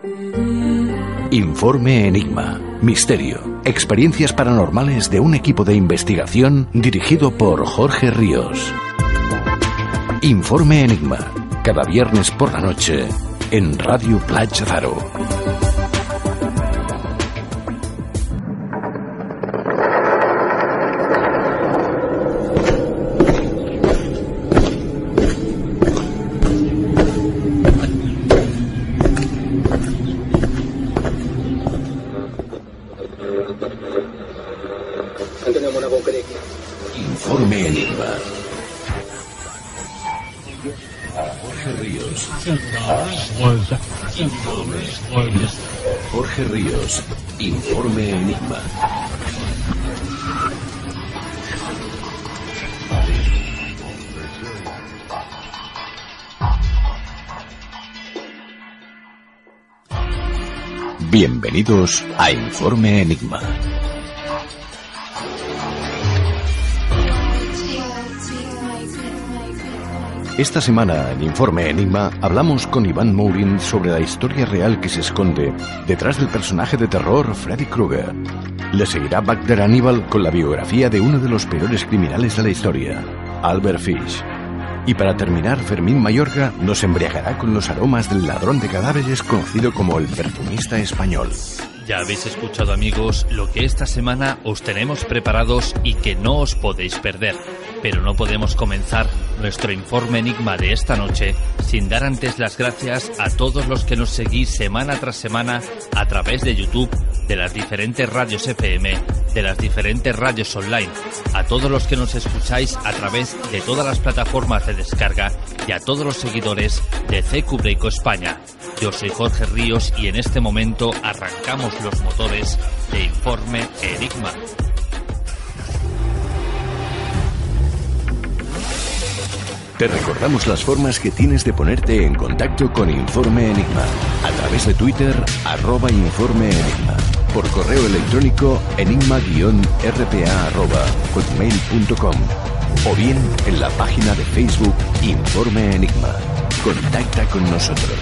Informe Enigma. Misterio. Experiencias paranormales de un equipo de investigación dirigido por Jorge Ríos. Informe Enigma. Cada viernes por la noche en Radio Platja d'Aro. Informe Enigma. Jorge Ríos. Jorge Ríos. Informe Enigma. Bienvenidos a Informe Enigma. Esta semana en Informe Enigma hablamos con Iván Mourin sobre la historia real que se esconde detrás del personaje de terror Freddy Krueger. Le seguirá Bagdad Aníbal con la biografía de uno de los peores criminales de la historia, Albert Fish. Y para terminar, Fermín Mayorga nos embriagará con los aromas del ladrón de cadáveres conocido como el perfumista español. Ya habéis escuchado, amigos, lo que esta semana os tenemos preparados y que no os podéis perder. Pero no podemos comenzar nuestro Informe Enigma de esta noche sin dar antes las gracias a todos los que nos seguís semana tras semana a través de YouTube, de las diferentes radios FM, de las diferentes radios online, a todos los que nos escucháis a través de todas las plataformas de descarga y a todos los seguidores de CQ Breako España. Yo soy Jorge Ríos y en este momento arrancamos los motores de Informe Enigma. Te recordamos las formas que tienes de ponerte en contacto con Informe Enigma. A través de Twitter, @Informe Enigma. Por correo electrónico, enigma-rpa@hotmail.com. O bien en la página de Facebook Informe Enigma. Contacta con nosotros.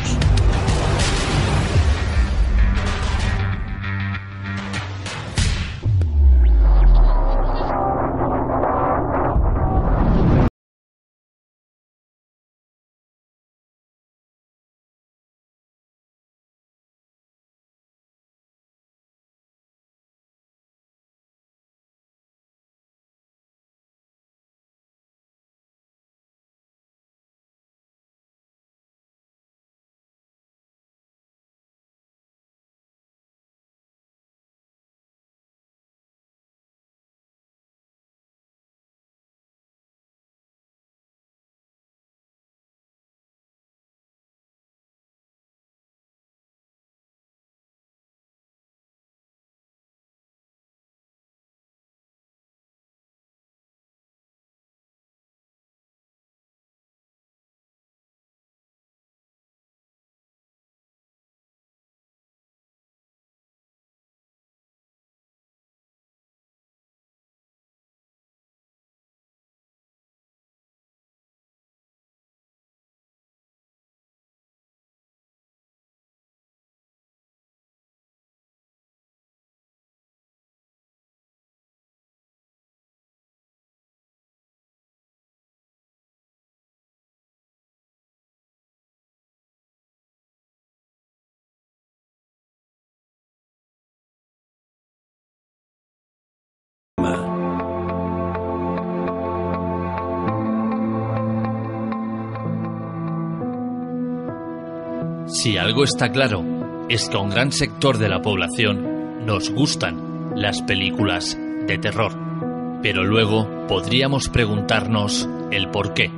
Si algo está claro, es que a un gran sector de la población nos gustan las películas de terror. Pero luego podríamos preguntarnos el por qué.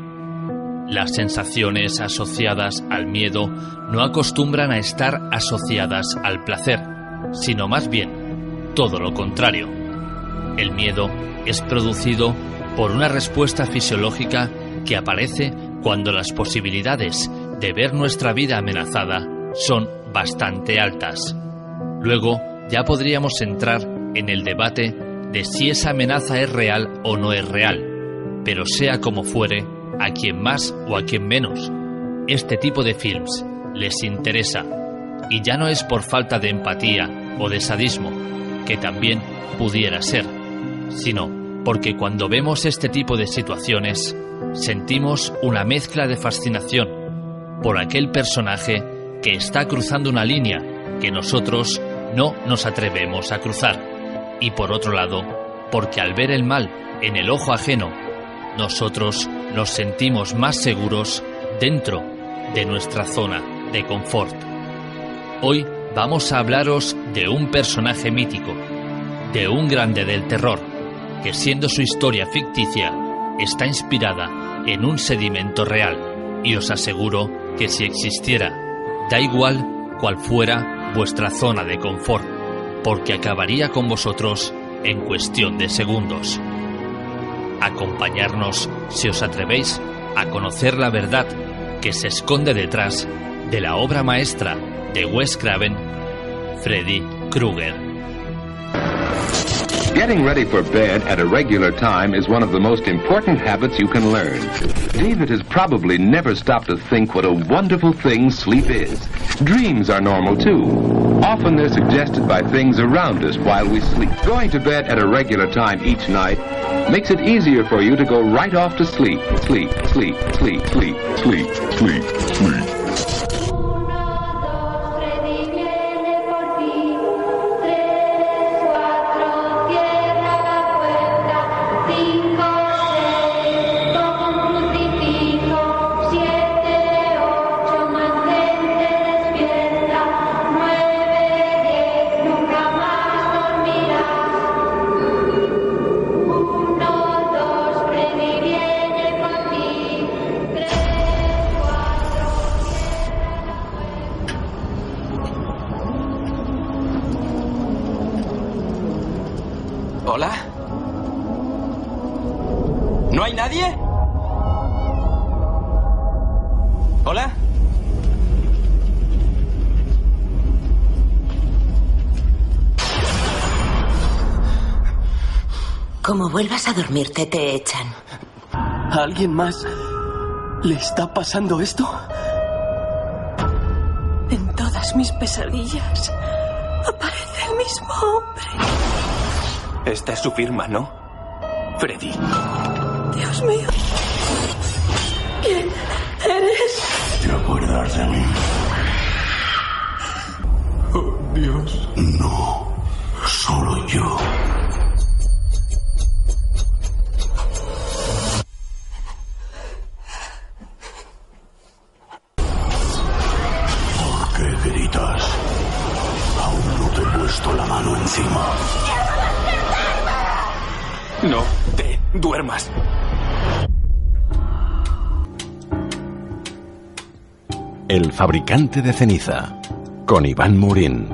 Las sensaciones asociadas al miedo no acostumbran a estar asociadas al placer, sino más bien todo lo contrario. El miedo es producido por una respuesta fisiológica que aparece cuando las posibilidades de ver nuestra vida amenazada son bastante altas. Luego ya podríamos entrar en el debate de si esa amenaza es real o no es real, pero sea como fuere, a quien más o a quien menos, este tipo de films les interesa. Y ya no es por falta de empatía o de sadismo, que también pudiera ser, sino porque cuando vemos este tipo de situaciones sentimos una mezcla de fascinación por aquel personaje que está cruzando una línea que nosotros no nos atrevemos a cruzar, y por otro lado, porque al ver el mal en el ojo ajeno, nosotros nos sentimos más seguros dentro de nuestra zona de confort. Hoy vamos a hablaros de un personaje mítico, de un grande del terror, que siendo su historia ficticia, está inspirada en un sedimento real, y os aseguro que si existiera, da igual cuál fuera vuestra zona de confort, porque acabaría con vosotros en cuestión de segundos. Acompañarnos si os atrevéis a conocer la verdad que se esconde detrás de la obra maestra de Wes Craven, Freddy Krueger. Getting ready for bed at a regular time is one of the most important habits you can learn. David has probably never stopped to think what a wonderful thing sleep is. Dreams are normal too. Often they're suggested by things around us while we sleep. Going to bed at a regular time each night makes it easier for you to go right off to sleep. Sleep, sleep, sleep, sleep, sleep, sleep, sleep. ¿Hola? ¿No hay nadie? ¿Hola? Como vuelvas a dormirte, te echan. ¿A alguien más le está pasando esto? En todas mis pesadillas aparece el mismo hombre. Esta es su firma, ¿no? Freddy. Dios mío. ¿Quién eres? ¿Te acuerdas de mí? Oh, Dios. No, solo yo. ¿Por qué gritas? Aún no te he puesto la mano encima. No te duermas. El fabricante de ceniza, con Iván Mourín.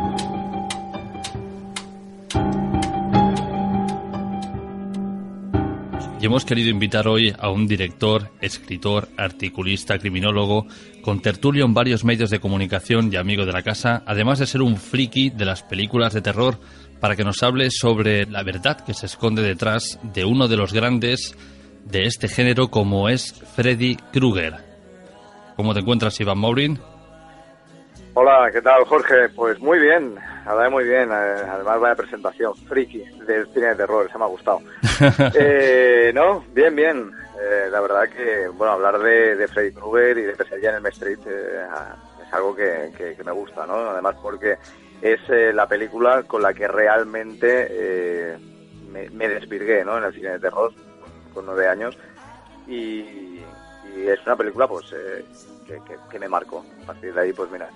Y hemos querido invitar hoy a un director, escritor, articulista, criminólogo, con tertulio en varios medios de comunicación y amigo de la casa, además de ser un friki de las películas de terror, para que nos hable sobre la verdad que se esconde detrás de uno de los grandes de este género, como es Freddy Krueger. ¿Cómo te encuentras, Iván Mourín? Hola, ¿qué tal, Jorge? Pues muy bien, la verdad muy bien. Además, vaya presentación, friki del cine de terror, esa me ha gustado. No, bien, bien. La verdad que, bueno, hablar de Freddy Krueger y de Pesadilla en Elm Street es algo que me gusta, ¿no? Además porque es la película con la que realmente me desvirgué, ¿no? En el cine de terror, con 9 años. Y es una película, pues, que me marcó. A partir de ahí, pues mira,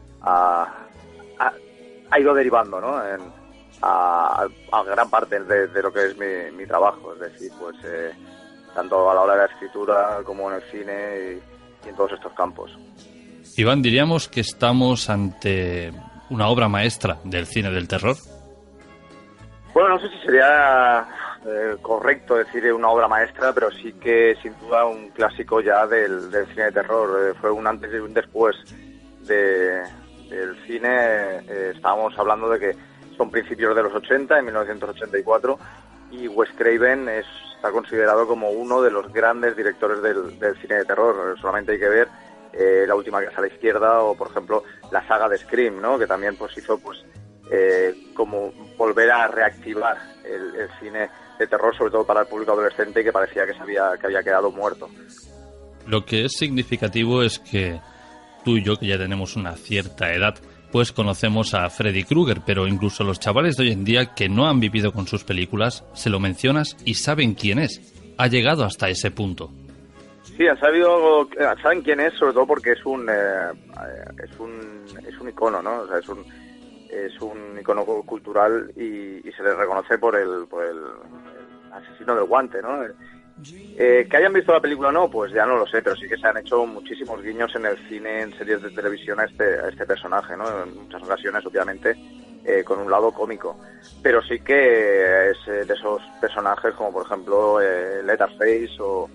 ha ido derivando, ¿no? A gran parte de lo que es mi trabajo. Es decir, pues, tanto a la hora de la escritura como en el cine y en todos estos campos. Iván, diríamos que estamos ante una obra maestra del cine del terror. Bueno, no sé si sería correcto decir una obra maestra, pero sí que sin duda un clásico ya del cine de terror. Fue un antes y un después del cine. Estábamos hablando de que son principios de los 80, en 1984, y Wes Craven está considerado como uno de los grandes directores del cine de terror. Solamente hay que ver La última casa a la izquierda, o por ejemplo la saga de Scream, ¿no? Que también pues hizo pues como volver a reactivar el cine de terror, sobre todo para el público adolescente, que parecía que había quedado muerto. Lo que es significativo es que tú y yo, que ya tenemos una cierta edad, pues conocemos a Freddy Krueger, pero incluso los chavales de hoy en día que no han vivido con sus películas, se lo mencionas y saben quién es. Ha llegado hasta ese punto. Sí, saben quién es, sobre todo porque es un icono, ¿no? O sea, es un icono cultural y se le reconoce por el asesino del guante, ¿no? Que hayan visto la película o no, pues ya no lo sé, pero sí que se han hecho muchísimos guiños en el cine, en series de televisión a este personaje, ¿no? En muchas ocasiones, obviamente, con un lado cómico. Pero sí que es de esos personajes como, por ejemplo, Leatherface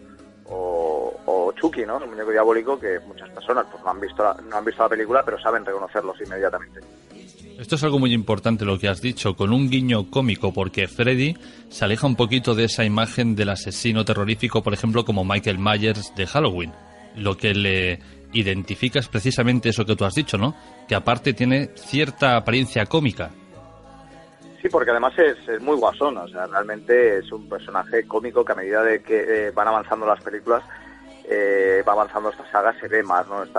o Chucky, ¿no? El muñeco diabólico, que muchas personas pues no han visto la película, pero saben reconocerlos inmediatamente. Esto es algo muy importante lo que has dicho, con un guiño cómico, porque Freddy se aleja un poquito de esa imagen del asesino terrorífico, por ejemplo, como Michael Myers de Halloween. Lo que le identifica es precisamente eso que tú has dicho, ¿no? Que aparte tiene cierta apariencia cómica. Sí, porque además es muy guasón, o sea, realmente es un personaje cómico que a medida de que van avanzando las películas, va avanzando esta saga, se ve más, ¿no?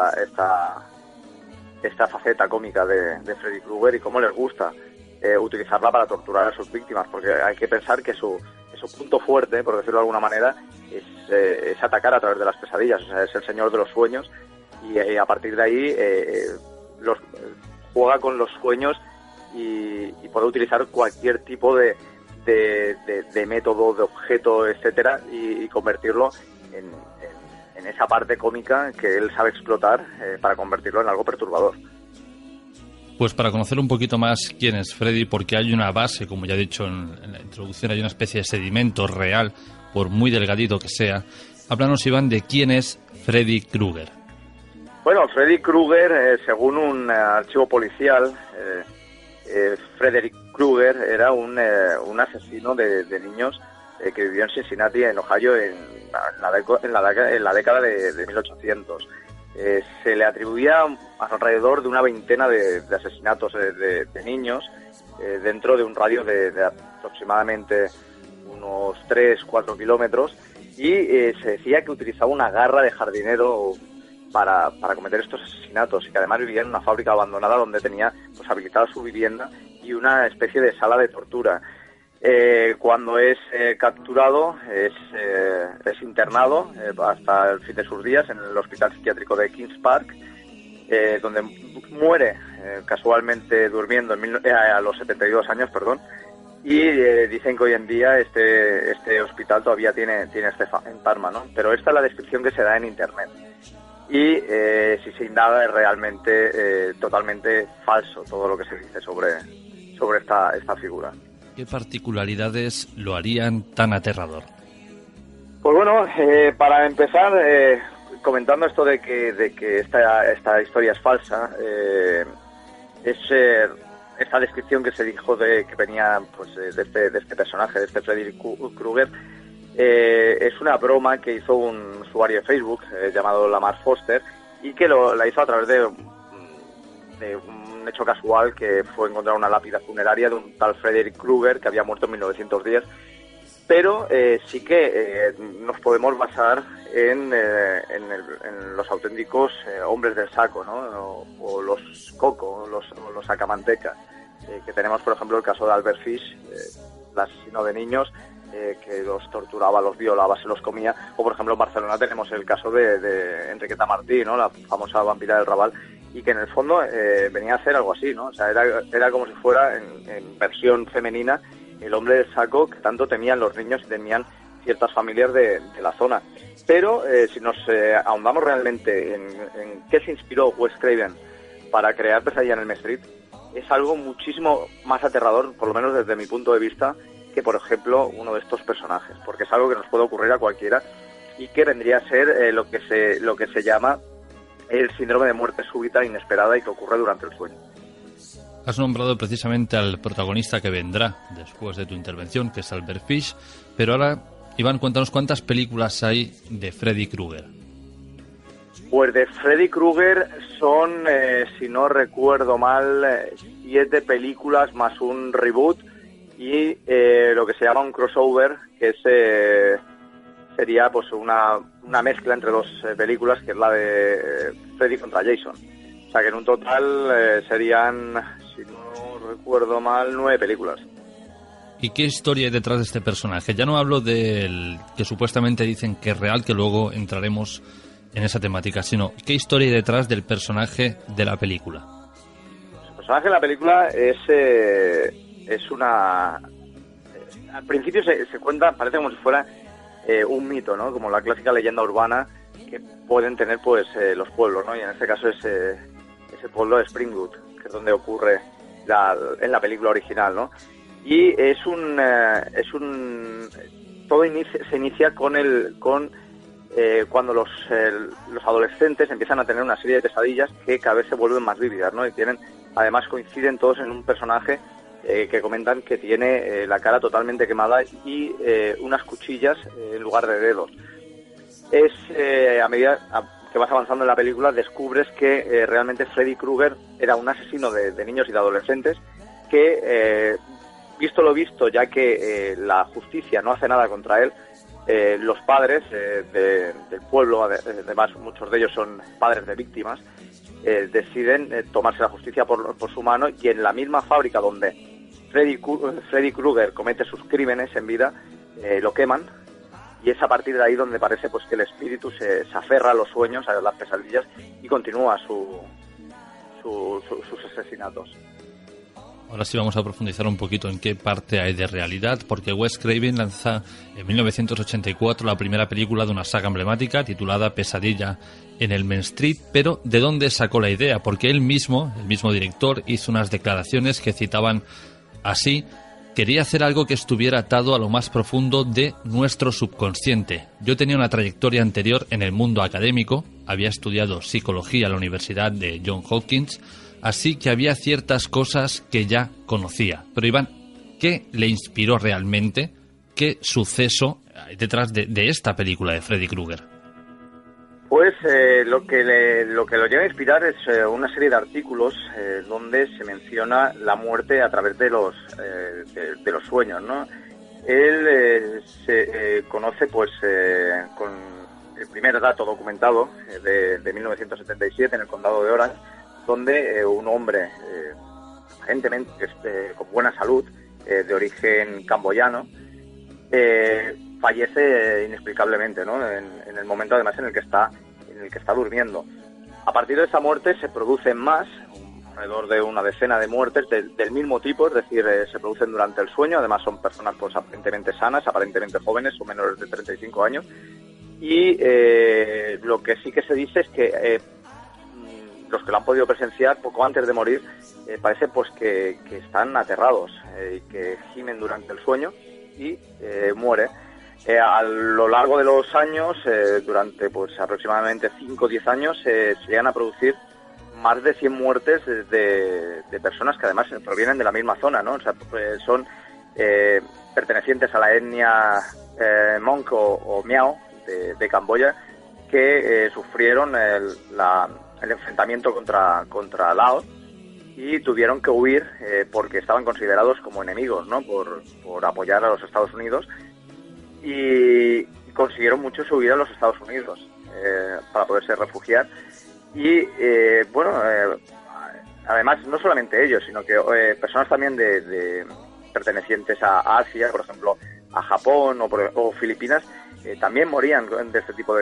Esta faceta cómica de Freddy Krueger y cómo les gusta utilizarla para torturar a sus víctimas, porque hay que pensar que su punto fuerte, por decirlo de alguna manera, es atacar a través de las pesadillas, o sea, es el señor de los sueños y a partir de ahí juega con los sueños y puede utilizar cualquier tipo de método, de objeto, etcétera, y convertirlo en esa parte cómica que él sabe explotar para convertirlo en algo perturbador. Pues para conocer un poquito más quién es Freddy, porque hay una base, como ya he dicho en la introducción, hay una especie de sedimento real, por muy delgadito que sea. Háblanos, Iván, de quién es Freddy Krueger. Bueno, Freddy Krueger, según un archivo policial, Frederick Krueger era un asesino de niños que vivió en Cincinnati, en Ohio, en la década de 1800. Se le atribuía alrededor de una veintena de asesinatos de niños dentro de un radio de aproximadamente unos 3-4 kilómetros y se decía que utilizaba una garra de jardinero para cometer estos asesinatos y que además vivía en una fábrica abandonada donde tenía pues habilitada su vivienda y una especie de sala de tortura. Cuando es capturado es internado hasta el fin de sus días en el hospital psiquiátrico de Kings Park, donde muere casualmente durmiendo a los 72 años, y dicen que hoy en día este hospital todavía tiene en Parma, ¿no? Pero esta es la descripción que se da en internet y si se indaga es realmente totalmente falso todo lo que se dice sobre esta figura. ¿Qué particularidades lo harían tan aterrador? Pues bueno, para empezar, comentando esto de que esta historia es falsa, esta descripción que se dijo que venía pues de este personaje, de este Freddy Krueger, es una broma que hizo un usuario de Facebook llamado Lamar Foster y que la hizo a través de un hecho casual, que fue encontrar una lápida funeraria de un tal Frederick Krueger que había muerto en 1910, pero sí que nos podemos basar en los auténticos hombres del saco, ¿no? O los coco, o los sacamantecas, que tenemos, por ejemplo, el caso de Albert Fish, el asesino de niños, que los torturaba, los violaba, se los comía, o por ejemplo en Barcelona tenemos el caso de Enriqueta Martí, ¿no? La famosa vampira del Raval, y que en el fondo venía a hacer algo así, ¿no? O sea, era como si fuera en versión femenina el hombre del saco que tanto temían los niños y temían ciertas familias de la zona. Pero si nos ahondamos realmente en qué se inspiró Wes Craven para crear Pesadilla en Elm Street, es algo muchísimo más aterrador, por lo menos desde mi punto de vista, que por ejemplo uno de estos personajes, porque es algo que nos puede ocurrir a cualquiera y que vendría a ser lo que se llama el síndrome de muerte súbita inesperada y que ocurre durante el sueño. Has nombrado precisamente al protagonista que vendrá después de tu intervención, que es Albert Fish, pero ahora, Iván, cuéntanos cuántas películas hay de Freddy Krueger. Pues de Freddy Krueger son, si no recuerdo mal, 7 películas más un reboot y lo que se llama un crossover, que es, sería pues una mezcla entre 2 películas, que es la de Freddy contra Jason. O sea que en un total serían, si no recuerdo mal, 9 películas. ¿Y qué historia hay detrás de este personaje? Ya no hablo del que supuestamente dicen que es real, que luego entraremos en esa temática, sino ¿qué historia hay detrás del personaje de la película? El personaje de la película es una... al principio se cuenta, parece como si fuera un mito, ¿no? Como la clásica leyenda urbana que pueden tener pues los pueblos, ¿no? Y en este caso es ese pueblo de Springwood, que es donde ocurre en la película original, ¿no? Y todo se inicia con cuando los adolescentes empiezan a tener una serie de pesadillas que cada vez se vuelven más vívidas, ¿no? Y además coinciden todos en un personaje que comentan que tiene la cara totalmente quemada y unas cuchillas en lugar de dedos. A medida que vas avanzando en la película descubres que realmente Freddy Krueger era un asesino de niños y de adolescentes que, visto lo visto, ya que la justicia no hace nada contra él, los padres del pueblo, además muchos de ellos son padres de víctimas, deciden tomarse la justicia por su mano, y en la misma fábrica donde Freddy Krueger comete sus crímenes en vida, lo queman, y es a partir de ahí donde parece pues que el espíritu se aferra a los sueños, a las pesadillas, y continúa sus asesinatos. Ahora sí vamos a profundizar un poquito en qué parte hay de realidad, porque Wes Craven lanza en 1984 la primera película de una saga emblemática titulada Pesadilla en el Main Street, pero ¿de dónde sacó la idea? Porque él mismo, el mismo director, hizo unas declaraciones que citaban así: quería hacer algo que estuviera atado a lo más profundo de nuestro subconsciente. Yo tenía una trayectoria anterior en el mundo académico, había estudiado psicología en la Universidad de Johns Hopkins, así que había ciertas cosas que ya conocía. Pero Iván, ¿qué le inspiró realmente? ¿Qué suceso hay detrás de esta película de Freddy Krueger? Pues lo que lo lleva a inspirar es una serie de artículos donde se menciona la muerte a través de los sueños, ¿no? Él se conoce pues con el primer dato documentado de 1977 en el condado de Orange, donde un hombre aparentemente con buena salud, de origen camboyano, fallece inexplicablemente, ¿no? En el momento además en el que está durmiendo. A partir de esa muerte se producen más, alrededor de una decena de muertes del mismo tipo, es decir, se producen durante el sueño. Además son personas pues aparentemente sanas, aparentemente jóvenes, son menores de 35 años, y lo que sí que se dice es que los que lo han podido presenciar poco antes de morir parece pues que están aterrados y que gimen durante el sueño y muere. A lo largo de los años, durante pues aproximadamente 5 o 10 años, se llegan a producir más de 100 muertes de personas que además provienen de la misma zona, ¿no? O sea, son pertenecientes a la etnia Hmong o Miao de Camboya, que sufrieron el enfrentamiento contra Laos y tuvieron que huir porque estaban considerados como enemigos, ¿no? Por apoyar a los Estados Unidos, y consiguieron muchos huir a los Estados Unidos para poderse refugiar. Y además no solamente ellos, sino que personas también pertenecientes a Asia, por ejemplo a Japón o Filipinas, también morían de este tipo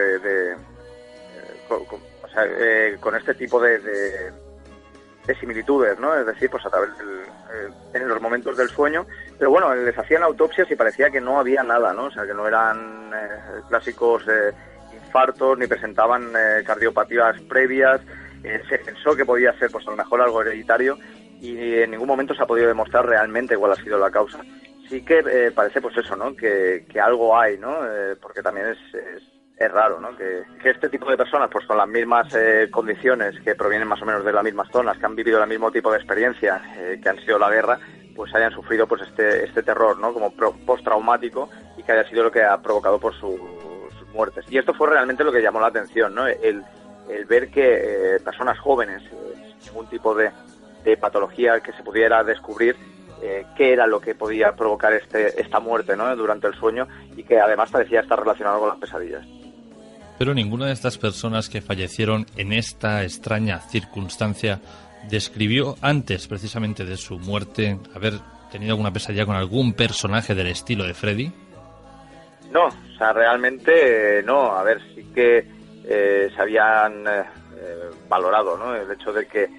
con este tipo de similitudes, ¿no? Es decir, pues a través en los momentos del sueño. Pero bueno, les hacían autopsias y parecía que no había nada, ¿no? O sea, que no eran clásicos infartos, ni presentaban cardiopatías previas. Se pensó que podía ser, pues a lo mejor algo hereditario, y en ningún momento se ha podido demostrar realmente cuál ha sido la causa. Sí que parece, pues eso, ¿no? Que algo hay, ¿no? Porque también es raro, ¿no? Que este tipo de personas, pues con las mismas condiciones, que provienen más o menos de las mismas zonas, que han vivido el mismo tipo de experiencia, que han sido la guerra, pues hayan sufrido pues este terror, ¿no? Como postraumático, y que haya sido lo que ha provocado por sus muertes. Y esto fue realmente lo que llamó la atención, ¿no? El el ver que personas jóvenes, sin ningún tipo de patología que se pudiera descubrir, qué era lo que podía provocar esta muerte, ¿no?, durante el sueño, y que además parecía estar relacionado con las pesadillas. Pero ninguna de estas personas que fallecieron en esta extraña circunstancia describió antes, precisamente de su muerte, haber tenido alguna pesadilla con algún personaje del estilo de Freddy. No, o sea, realmente no. A ver, sí que se habían valorado, ¿no?, el hecho de que,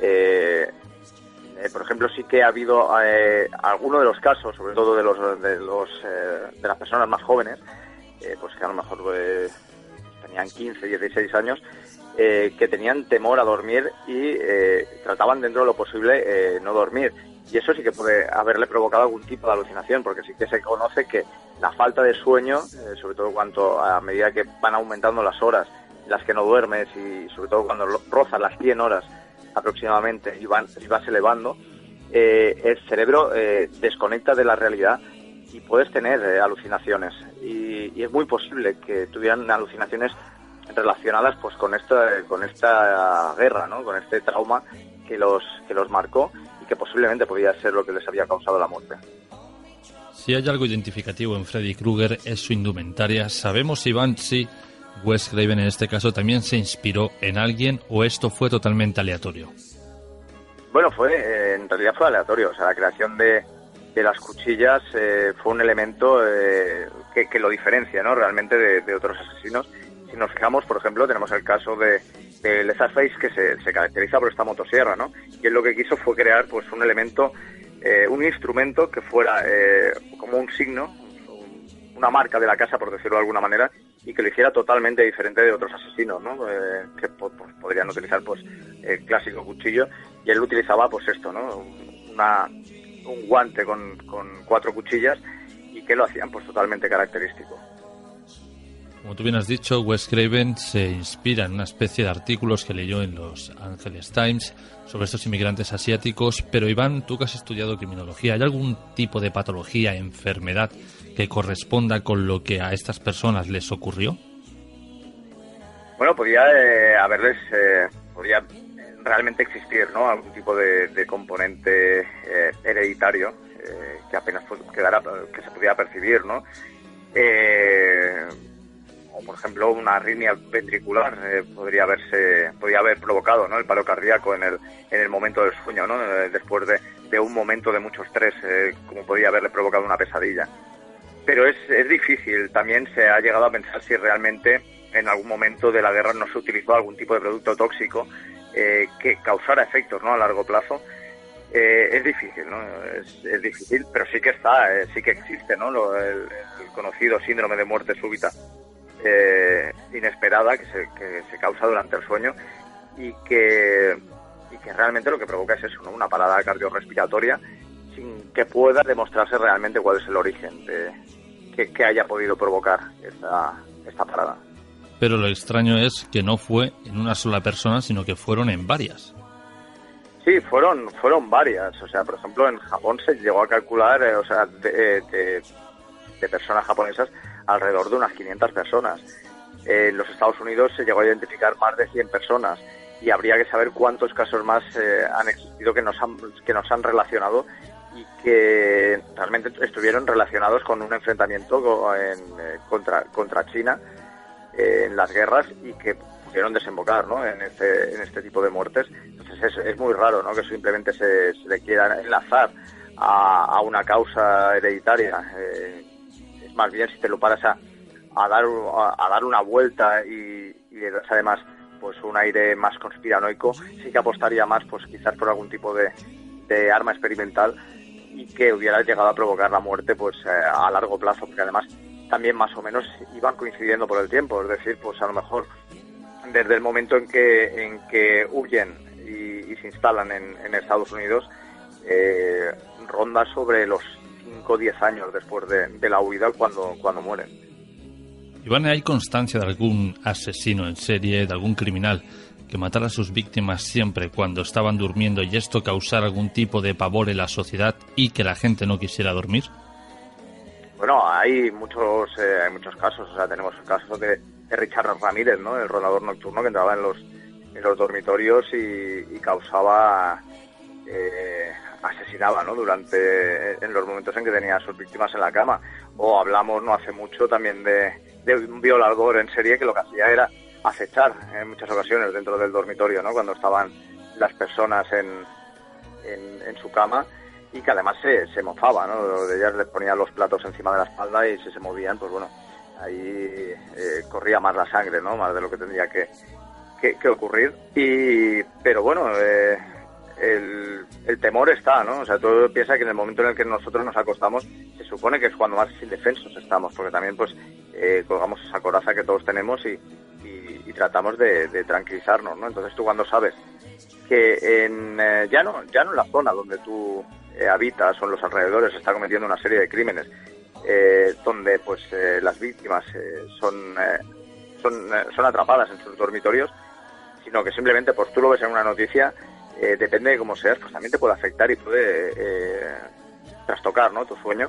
por ejemplo, sí que ha habido alguno de los casos, sobre todo de las personas más jóvenes, pues que a lo mejor tenían 15, 16 años, que tenían temor a dormir y trataban dentro de lo posible no dormir. Y eso sí que puede haberle provocado algún tipo de alucinación, porque sí que se conoce que la falta de sueño, sobre todo a medida que van aumentando las horas en las que no duermes, y sobre todo cuando rozas las 100 horas aproximadamente y vas elevando, el cerebro desconecta de la realidad y puedes tener alucinaciones. Y es muy posible que tuvieran alucinaciones relacionadas pues con esta guerra, ¿no?, con este trauma que los marcó, y que posiblemente podía ser lo que les había causado la muerte. Si hay algo identificativo en Freddy Krueger es su indumentaria. ¿Sabemos, Iván, si Wes Craven en este caso también se inspiró en alguien o esto fue totalmente aleatorio? Bueno, en realidad fue aleatorio. O sea, la creación de las cuchillas fue un elemento que lo diferencia, ¿no?, realmente de otros asesinos. Si nos fijamos, por ejemplo, tenemos el caso de Leatherface, que se caracteriza por esta motosierra, ¿no? Y él lo que quiso fue crear pues un elemento, un instrumento que fuera como un signo, una marca de la casa, por decirlo de alguna manera, y que lo hiciera totalmente diferente de otros asesinos, ¿no?, que podrían utilizar pues el clásico cuchillo, y él utilizaba pues esto, ¿no?, un guante con 4 cuchillas, y que lo hacían pues totalmente característico. Como tú bien has dicho, Wes Craven se inspira en una especie de artículos que leyó en Los Angeles Times sobre estos inmigrantes asiáticos. Pero Iván, tú que has estudiado criminología, ¿hay algún tipo de patología, enfermedad que corresponda con lo que a estas personas les ocurrió? Bueno, podría realmente existir, ¿no?, algún tipo de componente hereditario que apenas que se pudiera percibir, ¿no? O por ejemplo una arritmia ventricular podría haber provocado, ¿no?, el paro cardíaco en el momento del sueño, ¿no?, después de un momento de mucho estrés, como podría haberle provocado una pesadilla. Pero es difícil. También se ha llegado a pensar si realmente en algún momento de la guerra no se utilizó algún tipo de producto tóxico que causara efectos, ¿no?, a largo plazo. Es difícil, ¿no? Es difícil, pero sí que sí que existe, ¿no?, el conocido síndrome de muerte súbita inesperada que se causa durante el sueño, y que realmente lo que provoca es eso, ¿no?, una parada cardiorrespiratoria, sin que pueda demostrarse realmente cuál es el origen que haya podido provocar esta parada. Pero lo extraño es que no fue en una sola persona, sino que fueron en varias. Sí, fueron varias. O sea, por ejemplo, en Japón se llegó a calcular, de personas japonesas, alrededor de unas 500 personas. En los Estados Unidos se llegó a identificar más de 100 personas, y habría que saber cuántos casos más han existido que nos han relacionado, y que realmente estuvieron relacionados con un enfrentamiento contra China en las guerras, y que pudieron desembocar, ¿no?, en este tipo de muertes. Entonces es muy raro, ¿no?, que simplemente se le quiera enlazar a una causa hereditaria. Es más bien, si te lo paras a dar una vuelta y le das además pues un aire más conspiranoico, sí que apostaría más pues quizás por algún tipo de arma experimental, y que hubiera llegado a provocar la muerte pues a largo plazo, porque además también más o menos iban coincidiendo por el tiempo. Es decir, pues a lo mejor desde el momento en que huyen y se instalan en Estados Unidos, ronda sobre los 5 o 10 años después de la huida cuando mueren. Iván, ¿hay constancia de algún asesino en serie, de algún criminal que matara a sus víctimas siempre cuando estaban durmiendo, y esto causara algún tipo de pavor en la sociedad y que la gente no quisiera dormir? Bueno, hay muchos casos. O sea, tenemos el caso de Richard Ramírez, ¿no? El rondador nocturno que entraba en los dormitorios y causaba, asesinaba, ¿no? En los momentos en que tenía a sus víctimas en la cama. O hablamos no hace mucho también de un violador en serie que lo que hacía era acechar en muchas ocasiones dentro del dormitorio, ¿no? Cuando estaban las personas en su cama, y que además se mofaba, ¿no? De ellas les ponían los platos encima de la espalda y si se movían, pues bueno, ahí corría más la sangre, ¿no? Más de lo que tendría que ocurrir. Pero bueno, el temor está, ¿no? O sea, tú piensas que en el momento en el que nosotros nos acostamos se supone que es cuando más indefensos estamos, porque también pues colgamos esa coraza que todos tenemos y tratamos de tranquilizarnos, ¿no? Entonces tú cuando sabes que ya no en la zona donde tú habitas o en los alrededores se está cometiendo una serie de crímenes donde pues las víctimas son atrapadas en sus dormitorios, sino que simplemente pues tú lo ves en una noticia, depende de cómo seas, pues también te puede afectar y puede trastocar, ¿no? Tu sueño,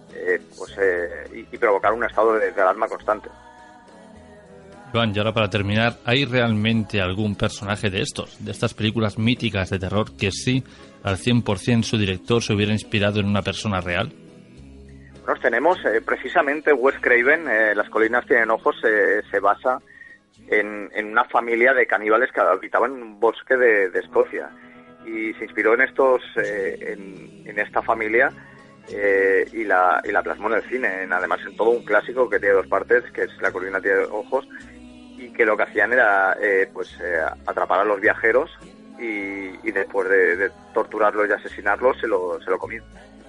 y provocar un estado de alarma constante. Iván, y ahora para terminar, ¿hay realmente algún personaje de estas películas míticas de terror, que sí, al 100% su director se hubiera inspirado en una persona real? Nos tenemos, precisamente Wes Craven, Las colinas tienen ojos, se basa en una familia de caníbales que habitaban en un bosque de Escocia, y se inspiró en esta familia y la plasmó en el cine, además en todo un clásico que tiene dos partes, que es La colina tiene ojos, y que lo que hacían era atrapar a los viajeros y después de torturarlos y asesinarlos se lo comían.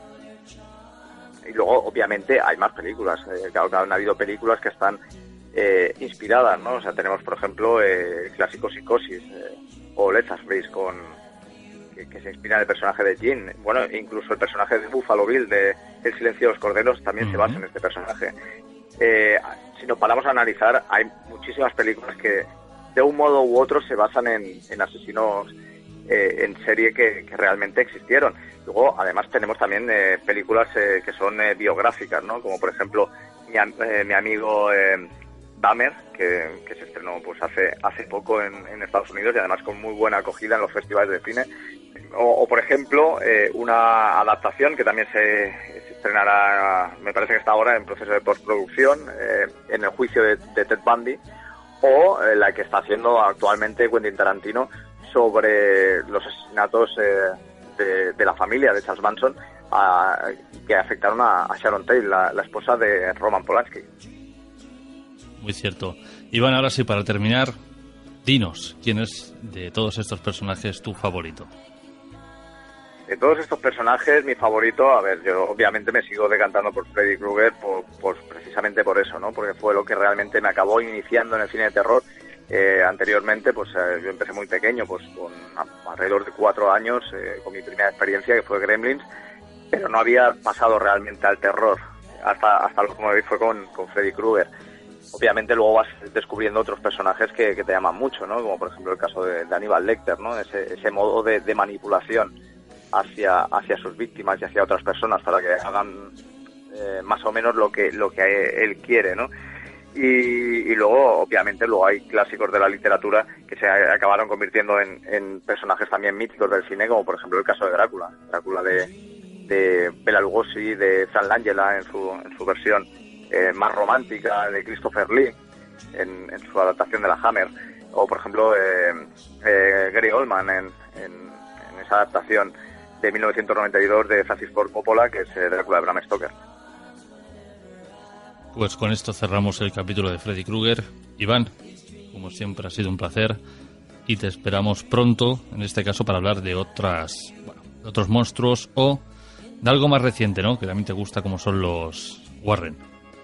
Y luego obviamente hay más películas, claro que han habido películas que están inspiradas, ¿no? O sea, tenemos por ejemplo el clásico Psicosis o Let's Freeze que se inspira en el personaje de Jean. Bueno, incluso el personaje de Buffalo Bill de El silencio de los corderos también se basa en este personaje. Si nos paramos a analizar, hay muchísimas películas que de un modo u otro se basan en asesinos en serie que realmente existieron. Luego, además, tenemos también películas que son biográficas, ¿no? Como por ejemplo mi amigo Dahmer, que se estrenó pues hace poco en Estados Unidos y además con muy buena acogida en los festivales de cine. O por ejemplo, una adaptación que también se estrenará, me parece que está ahora en proceso de postproducción, en el juicio de Ted Bundy, o la que está haciendo actualmente Quentin Tarantino sobre los asesinatos de la familia de Charles Manson, que afectaron a Sharon Tate, la esposa de Roman Polanski. Muy cierto. Iván, ahora sí, para terminar, dinos, ¿quién es de todos estos personajes tu favorito? De todos estos personajes, mi favorito, a ver, yo obviamente me sigo decantando por Freddy Krueger precisamente por eso, ¿no? Porque fue lo que realmente me acabó iniciando en el cine de terror. Anteriormente, pues yo empecé muy pequeño, pues con alrededor de 4 años, con mi primera experiencia, que fue Gremlins, pero no había pasado realmente al terror, hasta lo como veis fue con Freddy Krueger. Obviamente luego vas descubriendo otros personajes que te llaman mucho, ¿no? Como por ejemplo el caso de Aníbal Lecter, ¿no? Ese modo de manipulación hacia sus víctimas y hacia otras personas para que hagan más o menos lo que él quiere, ¿no? Y luego, obviamente, hay clásicos de la literatura que se acabaron convirtiendo en personajes también míticos del cine, como por ejemplo el caso de Drácula de Bela Lugosi, de Frank Langella en su versión más romántica, de Christopher Lee en su adaptación de la Hammer, o por ejemplo Gary Oldman en esa adaptación de 1992 de Francis Ford Coppola, que es Drácula de Bram Stoker. Pues con esto cerramos el capítulo de Freddy Krueger. Iván, como siempre ha sido un placer y te esperamos pronto, en este caso para hablar de otros monstruos o de algo más reciente, ¿no? Que también te gusta, como son los Warren.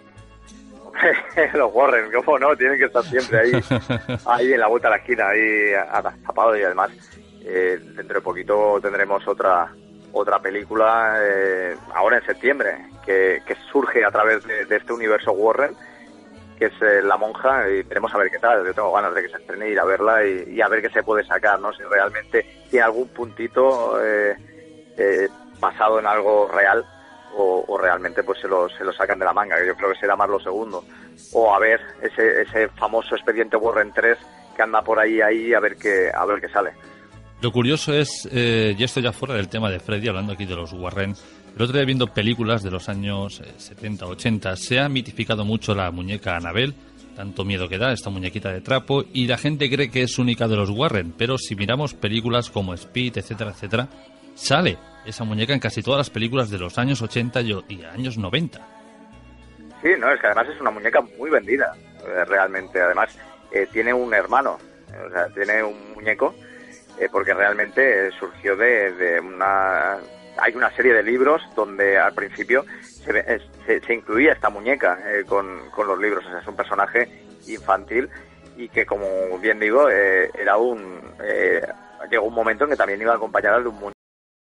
Los Warren, ¿cómo no? Tienen que estar siempre ahí en la vuelta a la esquina, ahí tapados, y además dentro de poquito tendremos otra película ahora en septiembre que surge a través de este universo Warren, que es La Monja, y veremos a ver qué tal. Yo tengo ganas de que se estrene, ir a verla y a ver qué se puede sacar, ¿no? Si realmente tiene algún puntito basado en algo real o realmente pues se lo sacan de la manga, que yo creo que será más lo segundo. O a ver ese famoso expediente Warren 3 que anda por ahí a ver qué sale. Lo curioso es, y esto ya fuera del tema de Freddy, hablando aquí de los Warren, el otro día viendo películas de los años 70, 80, se ha mitificado mucho la muñeca Annabelle, tanto miedo que da, esta muñequita de trapo, y la gente cree que es única de los Warren, pero si miramos películas como Speed, etcétera, etcétera, sale esa muñeca en casi todas las películas de los años 80 y años 90. Sí, no, es que además es una muñeca muy vendida, realmente. Además, tiene un hermano, o sea, tiene un muñeco, porque realmente surgió de una... Hay una serie de libros donde al principio se incluía esta muñeca con los libros. O sea, es un personaje infantil y que, como bien digo, llegó un momento en que también iba acompañada de un muñeco.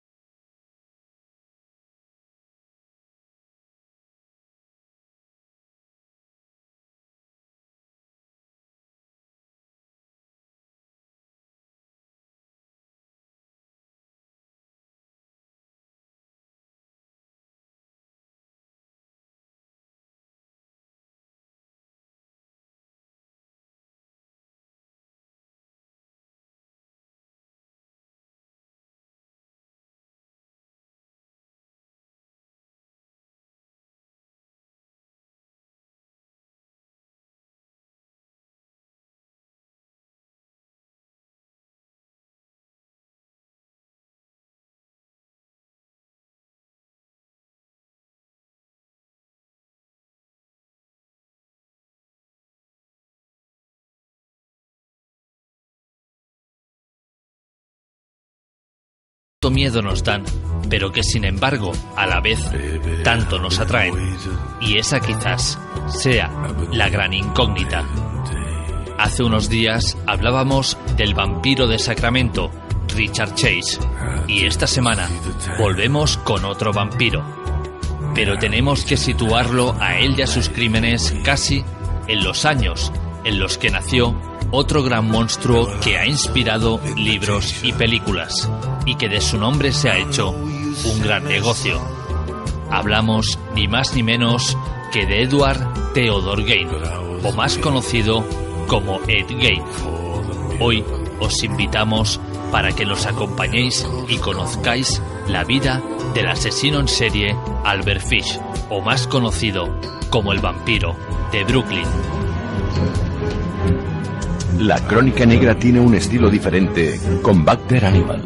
Tanto miedo nos dan, pero que sin embargo, a la vez, tanto nos atraen. Y esa quizás sea la gran incógnita. Hace unos días hablábamos del vampiro de Sacramento, Richard Chase, y esta semana volvemos con otro vampiro. Pero tenemos que situarlo a él y a sus crímenes casi en los años en los que nació otro gran monstruo que ha inspirado libros y películas, y que de su nombre se ha hecho un gran negocio. Hablamos ni más ni menos que de Edward Theodore Gein, o más conocido como Ed Gein. Hoy os invitamos para que nos acompañéis y conozcáis la vida del asesino en serie Albert Fish, o más conocido como el vampiro de Brooklyn. La Crónica Negra tiene un estilo diferente con Bagder Animal.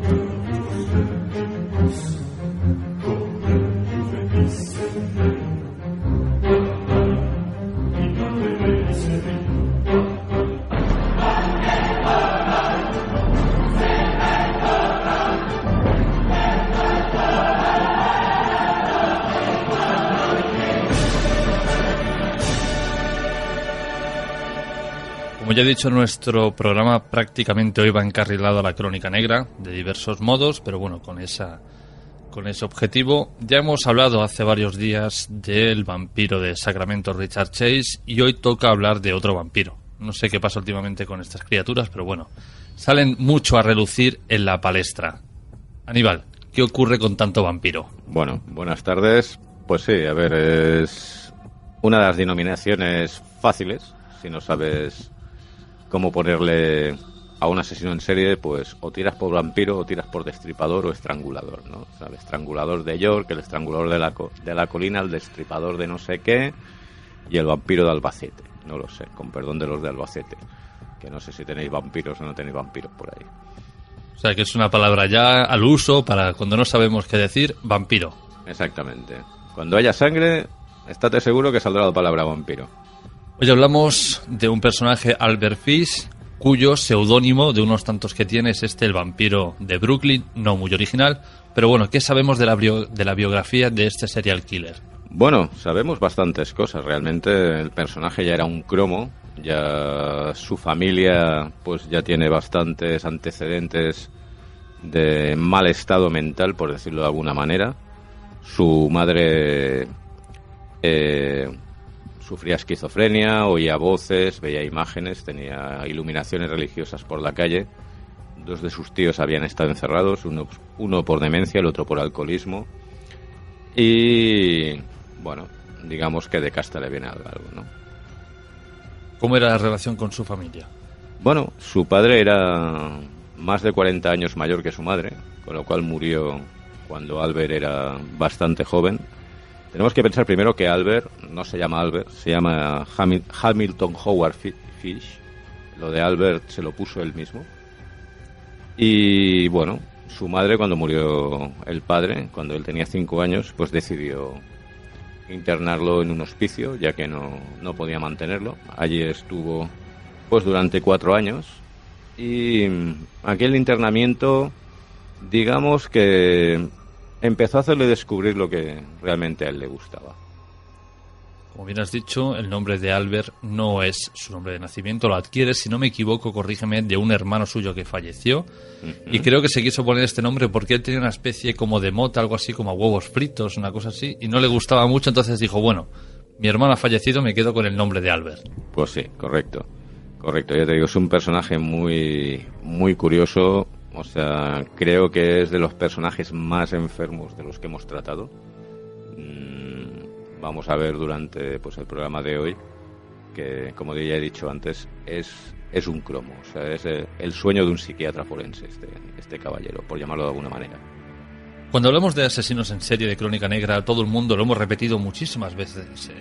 Como ya he dicho, nuestro programa prácticamente hoy va encarrilado a la Crónica Negra, de diversos modos, pero bueno, con ese objetivo. Ya hemos hablado hace varios días del vampiro de Sacramento, Richard Chase, y hoy toca hablar de otro vampiro. No sé qué pasa últimamente con estas criaturas, pero bueno, salen mucho a relucir en la palestra. Aníbal, ¿qué ocurre con tanto vampiro? Bueno, buenas tardes. Pues sí, a ver, es una de las denominaciones fáciles, si no sabes cómo ponerle a un asesino en serie, pues o tiras por vampiro, o tiras por destripador o estrangulador, ¿no? O sea, el estrangulador de York, el estrangulador de la colina, el destripador de no sé qué, y el vampiro de Albacete. No lo sé, con perdón de los de Albacete, que no sé si tenéis vampiros o no tenéis vampiros por ahí. O sea, que es una palabra ya al uso para cuando no sabemos qué decir, vampiro. Exactamente. Cuando haya sangre, estate seguro que saldrá la palabra vampiro. Hoy hablamos de un personaje, Albert Fish, cuyo seudónimo, de unos tantos que tiene, es el vampiro de Brooklyn, no muy original. Pero bueno, ¿qué sabemos de la biografía de este serial killer? Bueno, sabemos bastantes cosas. Realmente el personaje ya era un cromo, ya su familia pues ya tiene bastantes antecedentes de mal estado mental, por decirlo de alguna manera. Su madre sufría esquizofrenia, oía voces, veía imágenes, tenía iluminaciones religiosas por la calle. Dos de sus tíos habían estado encerrados, uno por demencia, el otro por alcoholismo. Y bueno, digamos que de casta le viene algo, ¿no? ¿Cómo era la relación con su familia? Bueno, su padre era más de 40 años mayor que su madre, con lo cual murió cuando Albert era bastante joven. Tenemos que pensar primero que Albert no se llama Albert, se llama Hamilton Howard Fish. Lo de Albert se lo puso él mismo. Y bueno, su madre, cuando murió el padre, cuando él tenía 5 años, pues decidió internarlo en un hospicio, ya que no podía mantenerlo. Allí estuvo pues durante 4 años. Y aquel internamiento, digamos que empezó a hacerle descubrir lo que realmente a él le gustaba. Como bien has dicho, el nombre de Albert no es su nombre de nacimiento, lo adquiere, si no me equivoco, corrígeme, de un hermano suyo que falleció. Y creo que se quiso poner este nombre porque él tenía una especie como de mota, algo así como huevos fritos, una cosa así, y no le gustaba mucho, entonces dijo, bueno, mi hermano ha fallecido, me quedo con el nombre de Albert. Pues sí, correcto, ya te digo, es un personaje muy, muy curioso. O sea, creo que es de los personajes más enfermos de los que hemos tratado. Vamos a ver durante pues el programa de hoy que, como ya he dicho antes, es un cromo. O sea, es el sueño de un psiquiatra forense este caballero, por llamarlo de alguna manera. Cuando hablamos de asesinos en serie de Crónica Negra, todo el mundo lo hemos repetido muchísimas veces.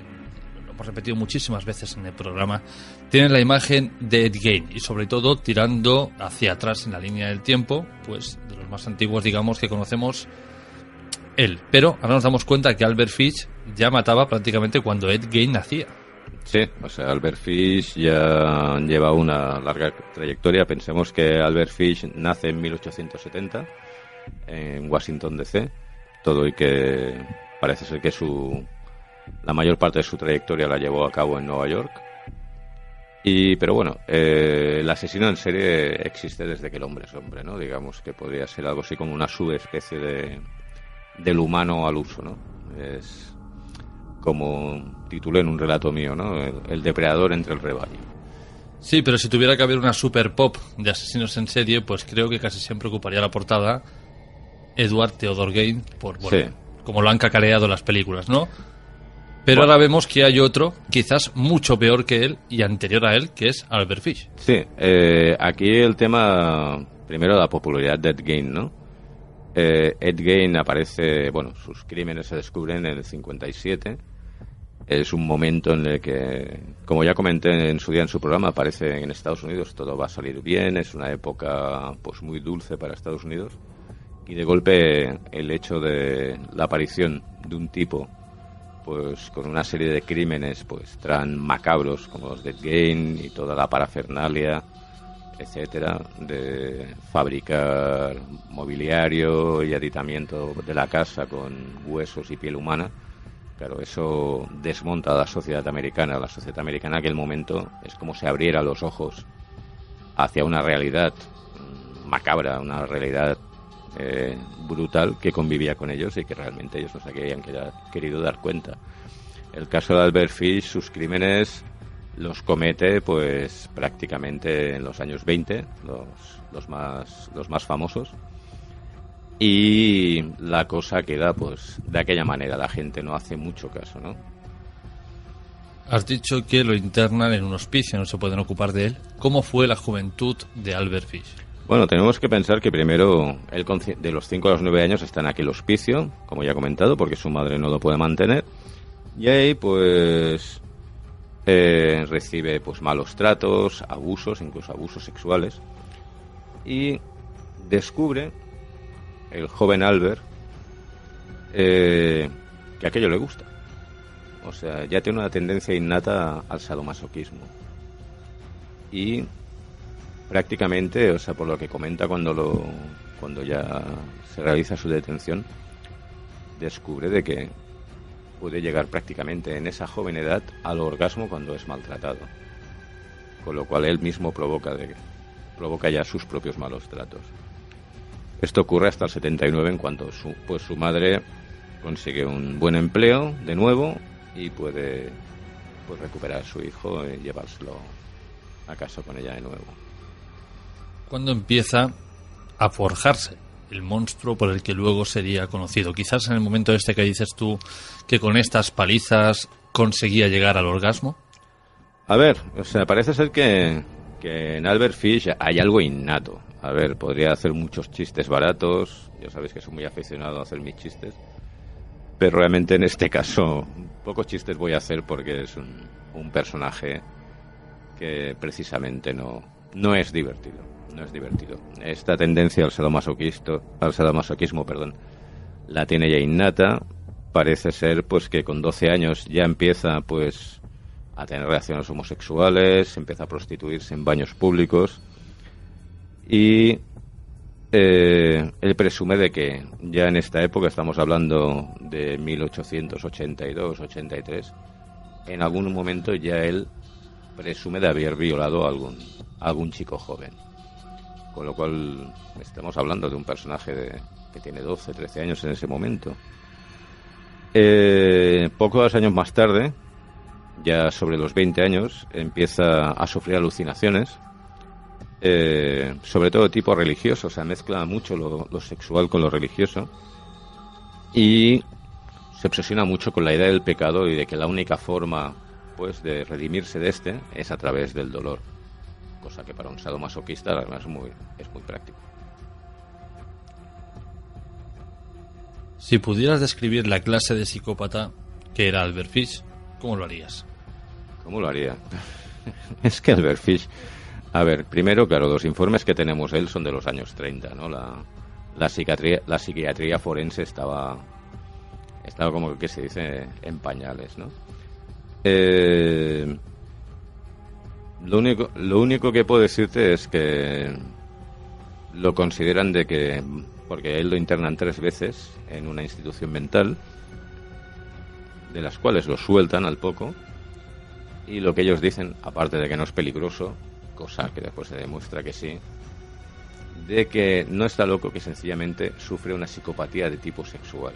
En el programa, tienen la imagen de Ed Gein y sobre todo tirando hacia atrás en la línea del tiempo, pues de los más antiguos, digamos, que conocemos él. Pero ahora nos damos cuenta que Albert Fish ya mataba prácticamente cuando Ed Gein nacía. Sí, o sea, Albert Fish ya lleva una larga trayectoria. Pensemos que Albert Fish nace en 1870 en Washington DC, todo y que parece ser que la mayor parte de su trayectoria la llevó a cabo en Nueva York. Pero bueno, el asesino en serie existe desde que el hombre es hombre, ¿no? Digamos que podría ser algo así como una subespecie del humano al uso, ¿no? Es como titulé en un relato mío, ¿no? El depredador entre el rebaño. Sí, pero si tuviera que haber una super pop de asesinos en serie, pues creo que casi siempre ocuparía la portada Edward Theodore Gein, sí, como lo han cacareado las películas, ¿no? Pero ahora vemos que hay otro, quizás mucho peor que él y anterior a él, que es Albert Fish. Sí, aquí el tema, primero la popularidad de Ed Gein, ¿no? Ed Gein aparece, bueno, sus crímenes se descubren en el 57. Es un momento en el que, como ya comenté en su día en su programa, aparece en Estados Unidos, todo va a salir bien, es una época pues muy dulce para Estados Unidos. Y de golpe el hecho de la aparición de un tipo pues con una serie de crímenes pues tan macabros como los de Ed Gein y toda la parafernalia, etcétera, de fabricar mobiliario y aditamiento de la casa con huesos y piel humana. Claro, eso desmonta a la sociedad americana. La sociedad americana en aquel momento es como si abriera los ojos hacia una realidad macabra, una realidad brutal que convivía con ellos y que realmente ellos no se habían querido dar cuenta. El caso de Albert Fish, sus crímenes los comete pues prácticamente en los años 20, los más famosos, y la cosa queda pues de aquella manera. La gente no hace mucho caso, ¿no? Has dicho que lo internan en un hospicio, no se pueden ocupar de él. ¿Cómo fue la juventud de Albert Fish? Bueno, tenemos que pensar que primero él de los 5 a los 9 años está en aquel hospicio, como ya he comentado, porque su madre no lo puede mantener, y ahí pues recibe pues malos tratos, abusos, incluso abusos sexuales, y descubre el joven Albert que aquello le gusta. O sea, ya tiene una tendencia innata al sadomasoquismo. Y prácticamente, o sea, por lo que comenta cuando ya se realiza su detención, descubre de que puede llegar prácticamente en esa joven edad al orgasmo cuando es maltratado. Con lo cual él mismo provoca ya sus propios malos tratos. Esto ocurre hasta el 79, en cuanto su madre consigue un buen empleo de nuevo y puede pues recuperar a su hijo y llevárselo a casa con ella de nuevo. ¿Cuándo empieza a forjarse el monstruo por el que luego sería conocido. Quizás en el momento este que dices tú que con estas palizas conseguía llegar al orgasmo. A ver, o sea, parece ser que en Albert Fish hay algo innato. A ver, podría hacer muchos chistes baratos. Ya sabéis que soy muy aficionado a hacer mis chistes. Pero realmente en este caso, pocos chistes voy a hacer porque es un personaje que precisamente no es divertido. No es divertido. Esta tendencia al sadomasoquismo, la tiene ya innata. Parece ser pues que con 12 años ya empieza pues a tener relaciones homosexuales, empieza a prostituirse en baños públicos y él presume de que ya en esta época, estamos hablando de 1882-83, en algún momento ya él presume de haber violado a algún chico joven. Con lo cual estamos hablando de un personaje que tiene 12, 13 años en ese momento. Pocos años más tarde, ya sobre los 20 años, empieza a sufrir alucinaciones, sobre todo de tipo religioso. O sea, mezcla mucho lo sexual con lo religioso y se obsesiona mucho con la idea del pecado y de que la única forma pues de redimirse de este es a través del dolor, cosa que para un sadomasoquista además es muy práctico. Si pudieras describir la clase de psicópata que era Albert Fish, ¿cómo lo harías? ¿Cómo lo haría? Es que Albert Fish... A ver, primero, claro, los informes que tenemos él son de los años 30, ¿no? La psiquiatría forense estaba como que se dice en pañales, ¿no? Lo único que puedo decirte es que lo consideran de que... Porque él lo internan 3 veces en una institución mental, de las cuales lo sueltan al poco, y lo que ellos dicen, aparte de que no es peligroso, cosa que después se demuestra que sí, de que no está loco, que sencillamente sufre una psicopatía de tipo sexual.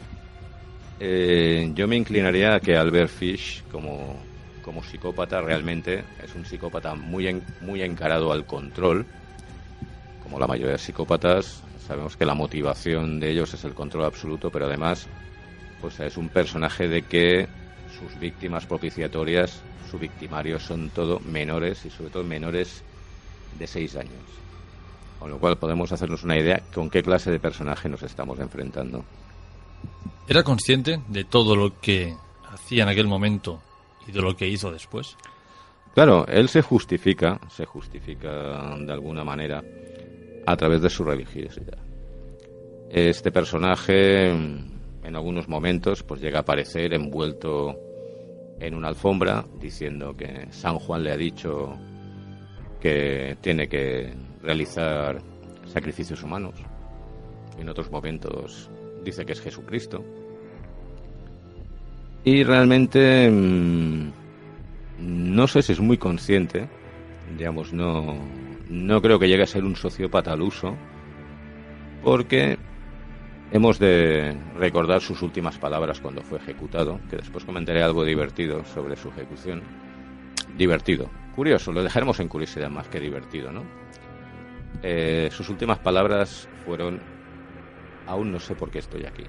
Yo me inclinaría a que Albert Fish, como psicópata, realmente es un psicópata muy encarado al control. Como la mayoría de psicópatas, sabemos que la motivación de ellos es el control absoluto, pero además pues es un personaje de que sus víctimas propiciatorias, su victimario, son todo menores, y sobre todo menores de 6 años. Con lo cual podemos hacernos una idea con qué clase de personaje nos estamos enfrentando. ¿Era consciente de todo lo que hacía en aquel momento y de lo que hizo después? Claro, él se justifica de alguna manera a través de su religiosidad. Este personaje en algunos momentos pues llega a aparecer envuelto en una alfombra diciendo que San Juan le ha dicho que tiene que realizar sacrificios humanos. En otros momentos dice que es Jesucristo. Y realmente no sé si es muy consciente, digamos, no creo que llegue a ser un sociópata al uso, porque hemos de recordar sus últimas palabras cuando fue ejecutado, que después comentaré algo divertido sobre su ejecución. Divertido, curioso, lo dejaremos en curiosidad más que divertido, ¿no? Sus últimas palabras fueron: aún no sé por qué estoy aquí.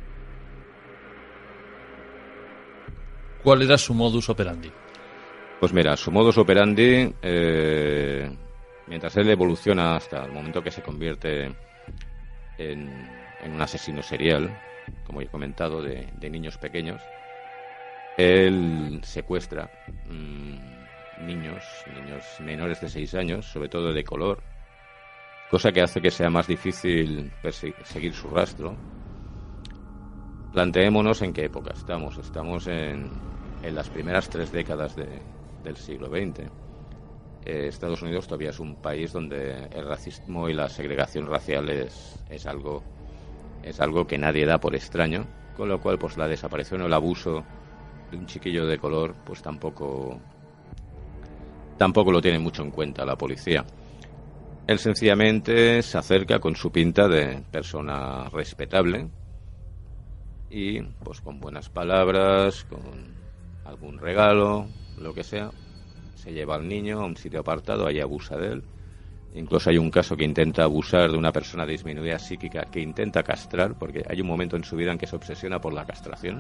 ¿Cuál era su modus operandi? Pues mira, su modus operandi, mientras él evoluciona hasta el momento que se convierte en un asesino serial, como he comentado, de niños pequeños, él secuestra niños menores de 6 años, sobre todo de color, cosa que hace que sea más difícil seguir su rastro. Planteémonos en qué época estamos. Estamos en las primeras 3 décadas del siglo XX. Estados Unidos todavía es un país donde el racismo y la segregación racial es algo que nadie da por extraño, con lo cual pues la desaparición o el abuso de un chiquillo de color pues tampoco lo tiene mucho en cuenta la policía. Él sencillamente se acerca con su pinta de persona respetable y pues con buenas palabras, con algún regalo, lo que sea, se lleva al niño a un sitio apartado, ahí abusa de él Incluso hay un caso que intenta abusar de una persona disminuida psíquica que intenta castrar, porque hay un momento en su vida en que se obsesiona por la castración.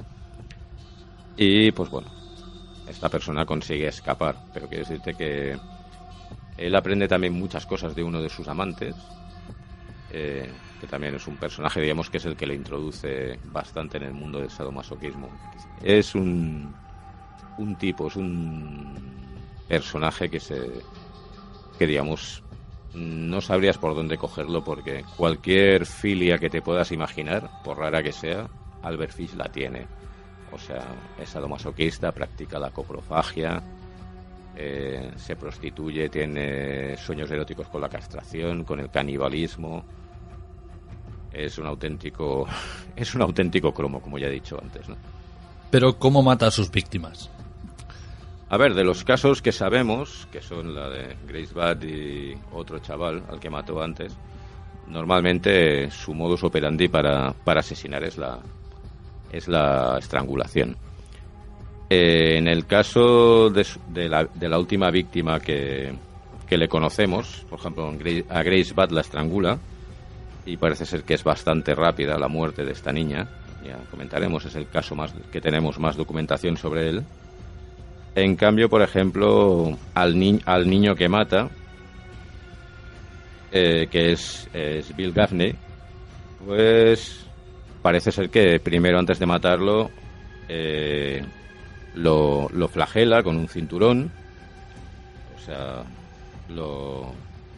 Y pues bueno, esta persona consigue escapar, pero quiero decirte que él aprende también muchas cosas de uno de sus amantes, que también es un personaje, digamos, que es el que le introduce bastante en el mundo del sadomasoquismo. Es un tipo, es un personaje que digamos, no sabrías por dónde cogerlo, porque cualquier filia que te puedas imaginar, por rara que sea, Albert Fish la tiene. O sea, es sadomasoquista, practica la coprofagia, se prostituye, tiene sueños eróticos con la castración, con el canibalismo. Es un auténtico cromo, como ya he dicho antes, ¿no? Pero ¿cómo mata a sus víctimas? A ver, de los casos que sabemos, que son la de Grace Budd y otro chaval al que mató antes, normalmente su modus operandi para asesinar es la estrangulación. En el caso de la última víctima que le conocemos, por ejemplo, a Grace Budd la estrangula, y parece ser que es bastante rápida la muerte de esta niña. Ya comentaremos, es el caso más que tenemos más documentación sobre él. En cambio, por ejemplo, al niño que mata, que es Bill Gaffney, pues parece ser que primero, antes de matarlo, lo flagela con un cinturón. O sea, lo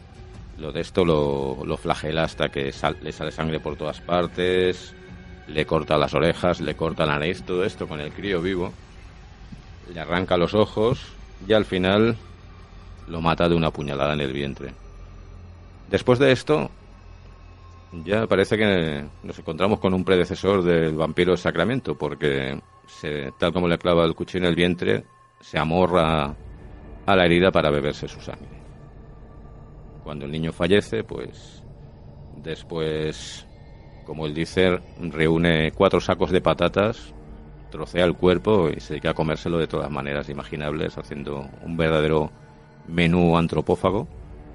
flagela hasta que le sale sangre por todas partes, le corta las orejas, le corta la nariz, todo esto con el crío vivo, le arranca los ojos y al final lo mata de una puñalada en el vientre. Después de esto, ya parece que nos encontramos con un predecesor del vampiro de Sacramento, porque tal como le clava el cuchillo en el vientre, se amorra a la herida para beberse su sangre. Cuando el niño fallece, pues después, como él dice, reúne 4 sacos de patatas, trocea el cuerpo y se dedica a comérselo de todas maneras imaginables, haciendo un verdadero menú antropófago.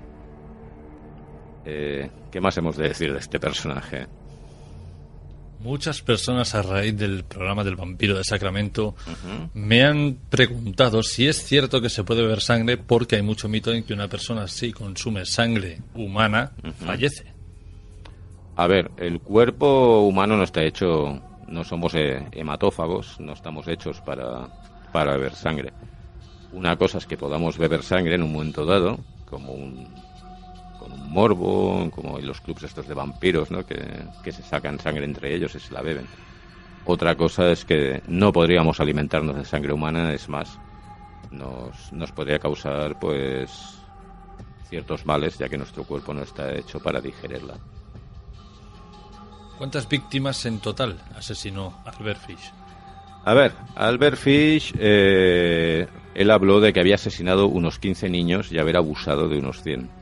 ¿Qué más hemos de decir de este personaje? Muchas personas, a raíz del programa del vampiro de Sacramento, me han preguntado si es cierto que se puede beber sangre, porque hay mucho mito en que una persona, si consume sangre humana, fallece. A ver, el cuerpo humano no está hecho, no somos hematófagos, no estamos hechos para beber sangre. Una cosa es que podamos beber sangre en un momento dado, con un morbo, como en los clubs estos de vampiros, ¿no? que se sacan sangre entre ellos y se la beben. Otra cosa es que no podríamos alimentarnos de sangre humana, es más, nos podría causar pues ciertos males, ya que nuestro cuerpo no está hecho para digerirla. ¿Cuántas víctimas en total asesinó Albert Fish? A ver, Albert Fish, él habló de que había asesinado unos 15 niños y haber abusado de unos 100.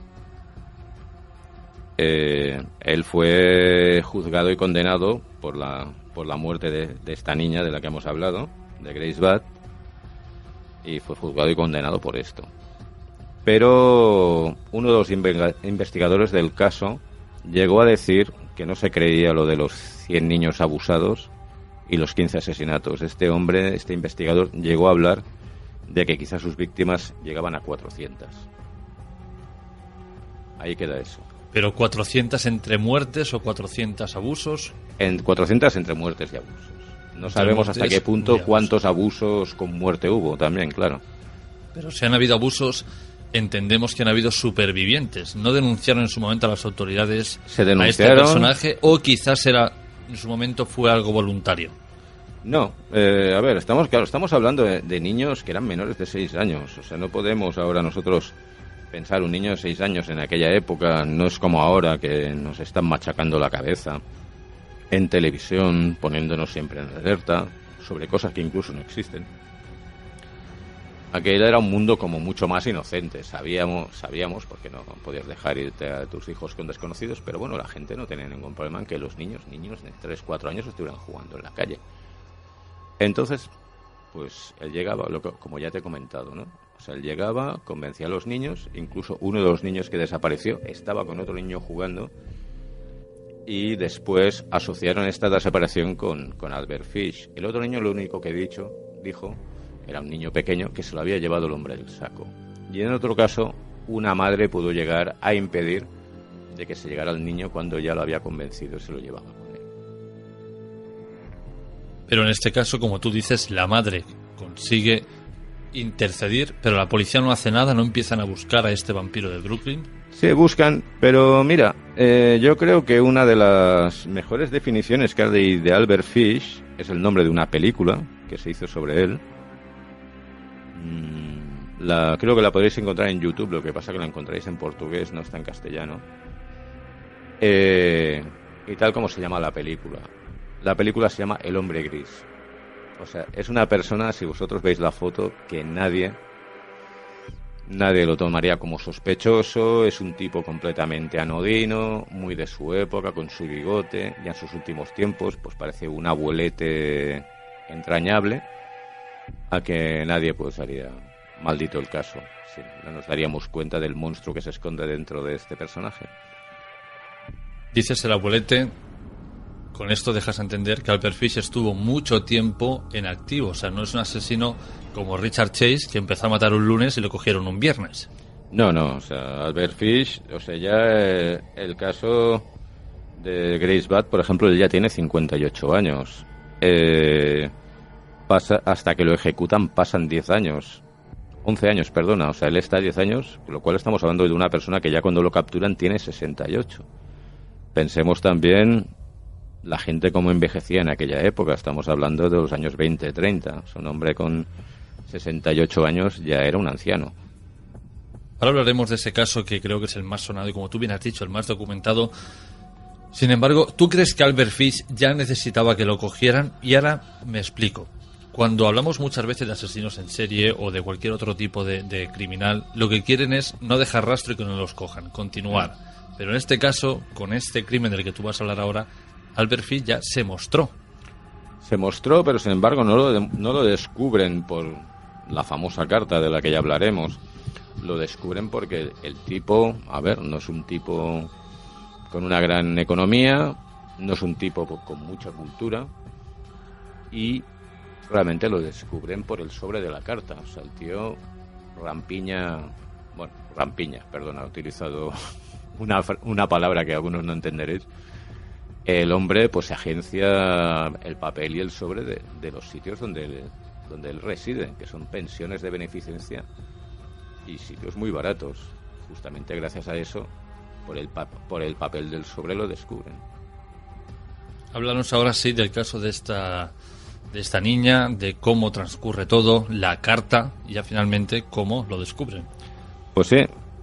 Él fue juzgado y condenado por la muerte de esta niña de la que hemos hablado, de Grace Budd, y fue juzgado y condenado por esto. Pero uno de los investigadores del caso llegó a decir que no se creía lo de los 100 niños abusados y los 15 asesinatos. Este investigador, llegó a hablar de que quizás sus víctimas llegaban a 400. Ahí queda eso. ¿Pero 400 entre muertes o 400 abusos? 400 entre muertes y abusos. No sabemos hasta qué punto cuántos abusos con muerte hubo también, claro. Pero si han habido abusos, entendemos que han habido supervivientes. ¿No denunciaron en su momento a las autoridades a este personaje? ¿O quizás en su momento fue algo voluntario? No, a ver, estamos hablando de niños que eran menores de 6 años. O sea, no podemos ahora nosotros pensar un niño de 6 años en aquella época. No es como ahora, que nos están machacando la cabeza en televisión, poniéndonos siempre en alerta sobre cosas que incluso no existen. Aquel era un mundo como mucho más inocente. Sabíamos porque no podías dejar irte a tus hijos con desconocidos, pero bueno, la gente no tenía ningún problema en que los niños de 3-4 años estuvieran jugando en la calle. Entonces, pues él llegaba, como ya te he comentado, ¿no? O sea, él llegaba, convencía a los niños, incluso uno de los niños que desapareció estaba con otro niño jugando, y después asociaron esta desaparición con Albert Fish. El otro niño lo único que dijo, era un niño pequeño, que se lo había llevado el hombre del saco. Y en otro caso, una madre pudo llegar a impedir de que se llegara al niño cuando ya lo había convencido y se lo llevaba con él. Pero en este caso, como tú dices, la madre consigue intercedir, pero la policía no hace nada, no empiezan a buscar a este vampiro de Brooklyn. Sí, buscan, pero mira, yo creo que una de las mejores definiciones que hay de Albert Fish es el nombre de una película que se hizo sobre él. Creo que la podréis encontrar en YouTube, lo que pasa que la encontráis en portugués, no está en castellano. Y tal como se llama la película. La película se llama El hombre gris. O sea, es una persona, si vosotros veis la foto, que nadie lo tomaría como sospechoso. Es un tipo completamente anodino, muy de su época, con su bigote. Ya en sus últimos tiempos, pues parece un abuelete entrañable, a que nadie pues haría maldito el caso. Sí, no nos daríamos cuenta del monstruo que se esconde dentro de este personaje. Dices el abuelete. Con esto dejas entender que Albert Fish estuvo mucho tiempo en activo. O sea, no es un asesino como Richard Chase, que empezó a matar un lunes y lo cogieron un viernes. No, o sea, Albert Fish, o sea, ya el caso de Grace Budd, por ejemplo, él ya tiene 58 años. Hasta que lo ejecutan pasan 10 años. 11 años, perdona. O sea, él está 10 años, con lo cual estamos hablando de una persona que ya cuando lo capturan tiene 68. Pensemos también la gente como envejecía en aquella época. Estamos hablando de los años 20, 30. Un hombre con 68 años ya era un anciano. Ahora hablaremos de ese caso que creo que es el más sonado y, como tú bien has dicho, el más documentado. Sin embargo, ¿tú crees que Albert Fish ya necesitaba que lo cogieran? Y ahora me explico. Cuando hablamos muchas veces de asesinos en serie o de cualquier otro tipo de criminal, lo que quieren es no dejar rastro y que no los cojan, continuar. Pero en este caso, con este crimen del que tú vas a hablar ahora, Albert Fish ya se mostró. Se mostró, pero sin embargo no lo descubren por la famosa carta de la que ya hablaremos. Lo descubren porque el tipo, no es un tipo con una gran economía, no es un tipo con mucha cultura, y realmente lo descubren por el sobre de la carta. O sea, el tío rampiña, perdona, he utilizado una palabra que algunos no entenderéis. El hombre pues agencia el papel y el sobre de los sitios donde él reside, que son pensiones de beneficencia y sitios muy baratos. Justamente gracias a eso, por el papel del sobre lo descubren. Háblanos ahora sí del caso de esta niña, de cómo transcurre todo, la carta y ya finalmente cómo lo descubren. Pues sí,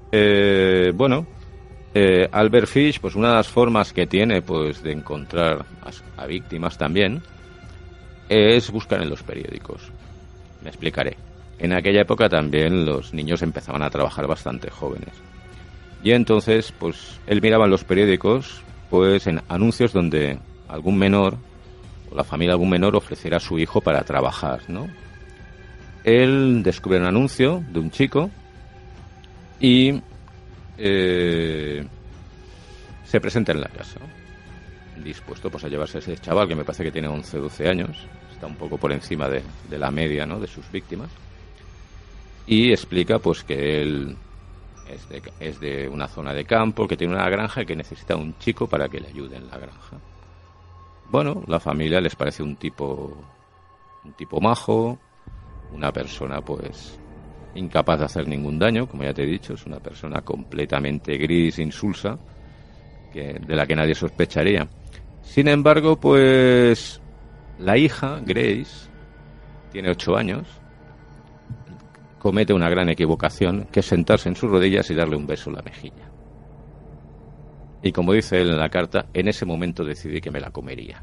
Albert Fish, pues una de las formas que tiene pues de encontrar a víctimas también es buscar en los periódicos. Me explicaré. En aquella época también los niños empezaban a trabajar bastante jóvenes. Y entonces, pues él miraba en los periódicos pues en anuncios donde algún menor o la familia de algún menor ofreciera a su hijo para trabajar, ¿no? Él descubre un anuncio de un chico y se presenta en la casa, dispuesto pues a llevarse a ese chaval que me parece que tiene 11 o 12 años, está un poco por encima de la media, ¿no?, de sus víctimas, y explica pues que él es de una zona de campo, que tiene una granja y que necesita un chico para que le ayude en la granja. Bueno, la familia les parece un tipo majo, una persona pues incapaz de hacer ningún daño, como ya te he dicho, es una persona completamente gris, insulsa, de la que nadie sospecharía. Sin embargo, pues la hija, Grace, tiene 8 años, comete una gran equivocación, que es sentarse en sus rodillas y darle un beso en la mejilla. Y como dice él en la carta, en ese momento decidí que me la comería.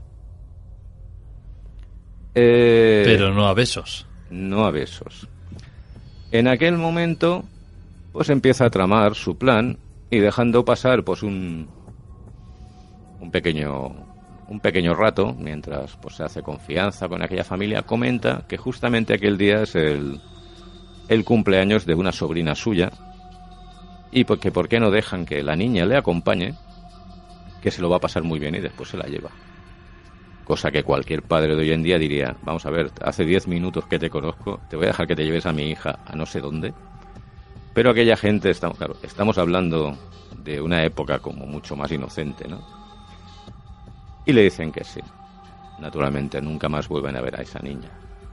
Pero no a besos. No a besos. En aquel momento, pues empieza a tramar su plan y dejando pasar pues un un pequeño rato, mientras pues se hace confianza con aquella familia, comenta que justamente aquel día es el cumpleaños de una sobrina suya y que por qué no dejan que la niña le acompañe, que se lo va a pasar muy bien y después se la lleva. Cosa que cualquier padre de hoy en día diría, vamos a ver, hace 10 minutos que te conozco, te voy a dejar que te lleves a mi hija a no sé dónde. Pero aquella gente, estamos hablando de una época como mucho más inocente, ¿no? Y le dicen que sí. Naturalmente nunca más vuelven a ver a esa niña.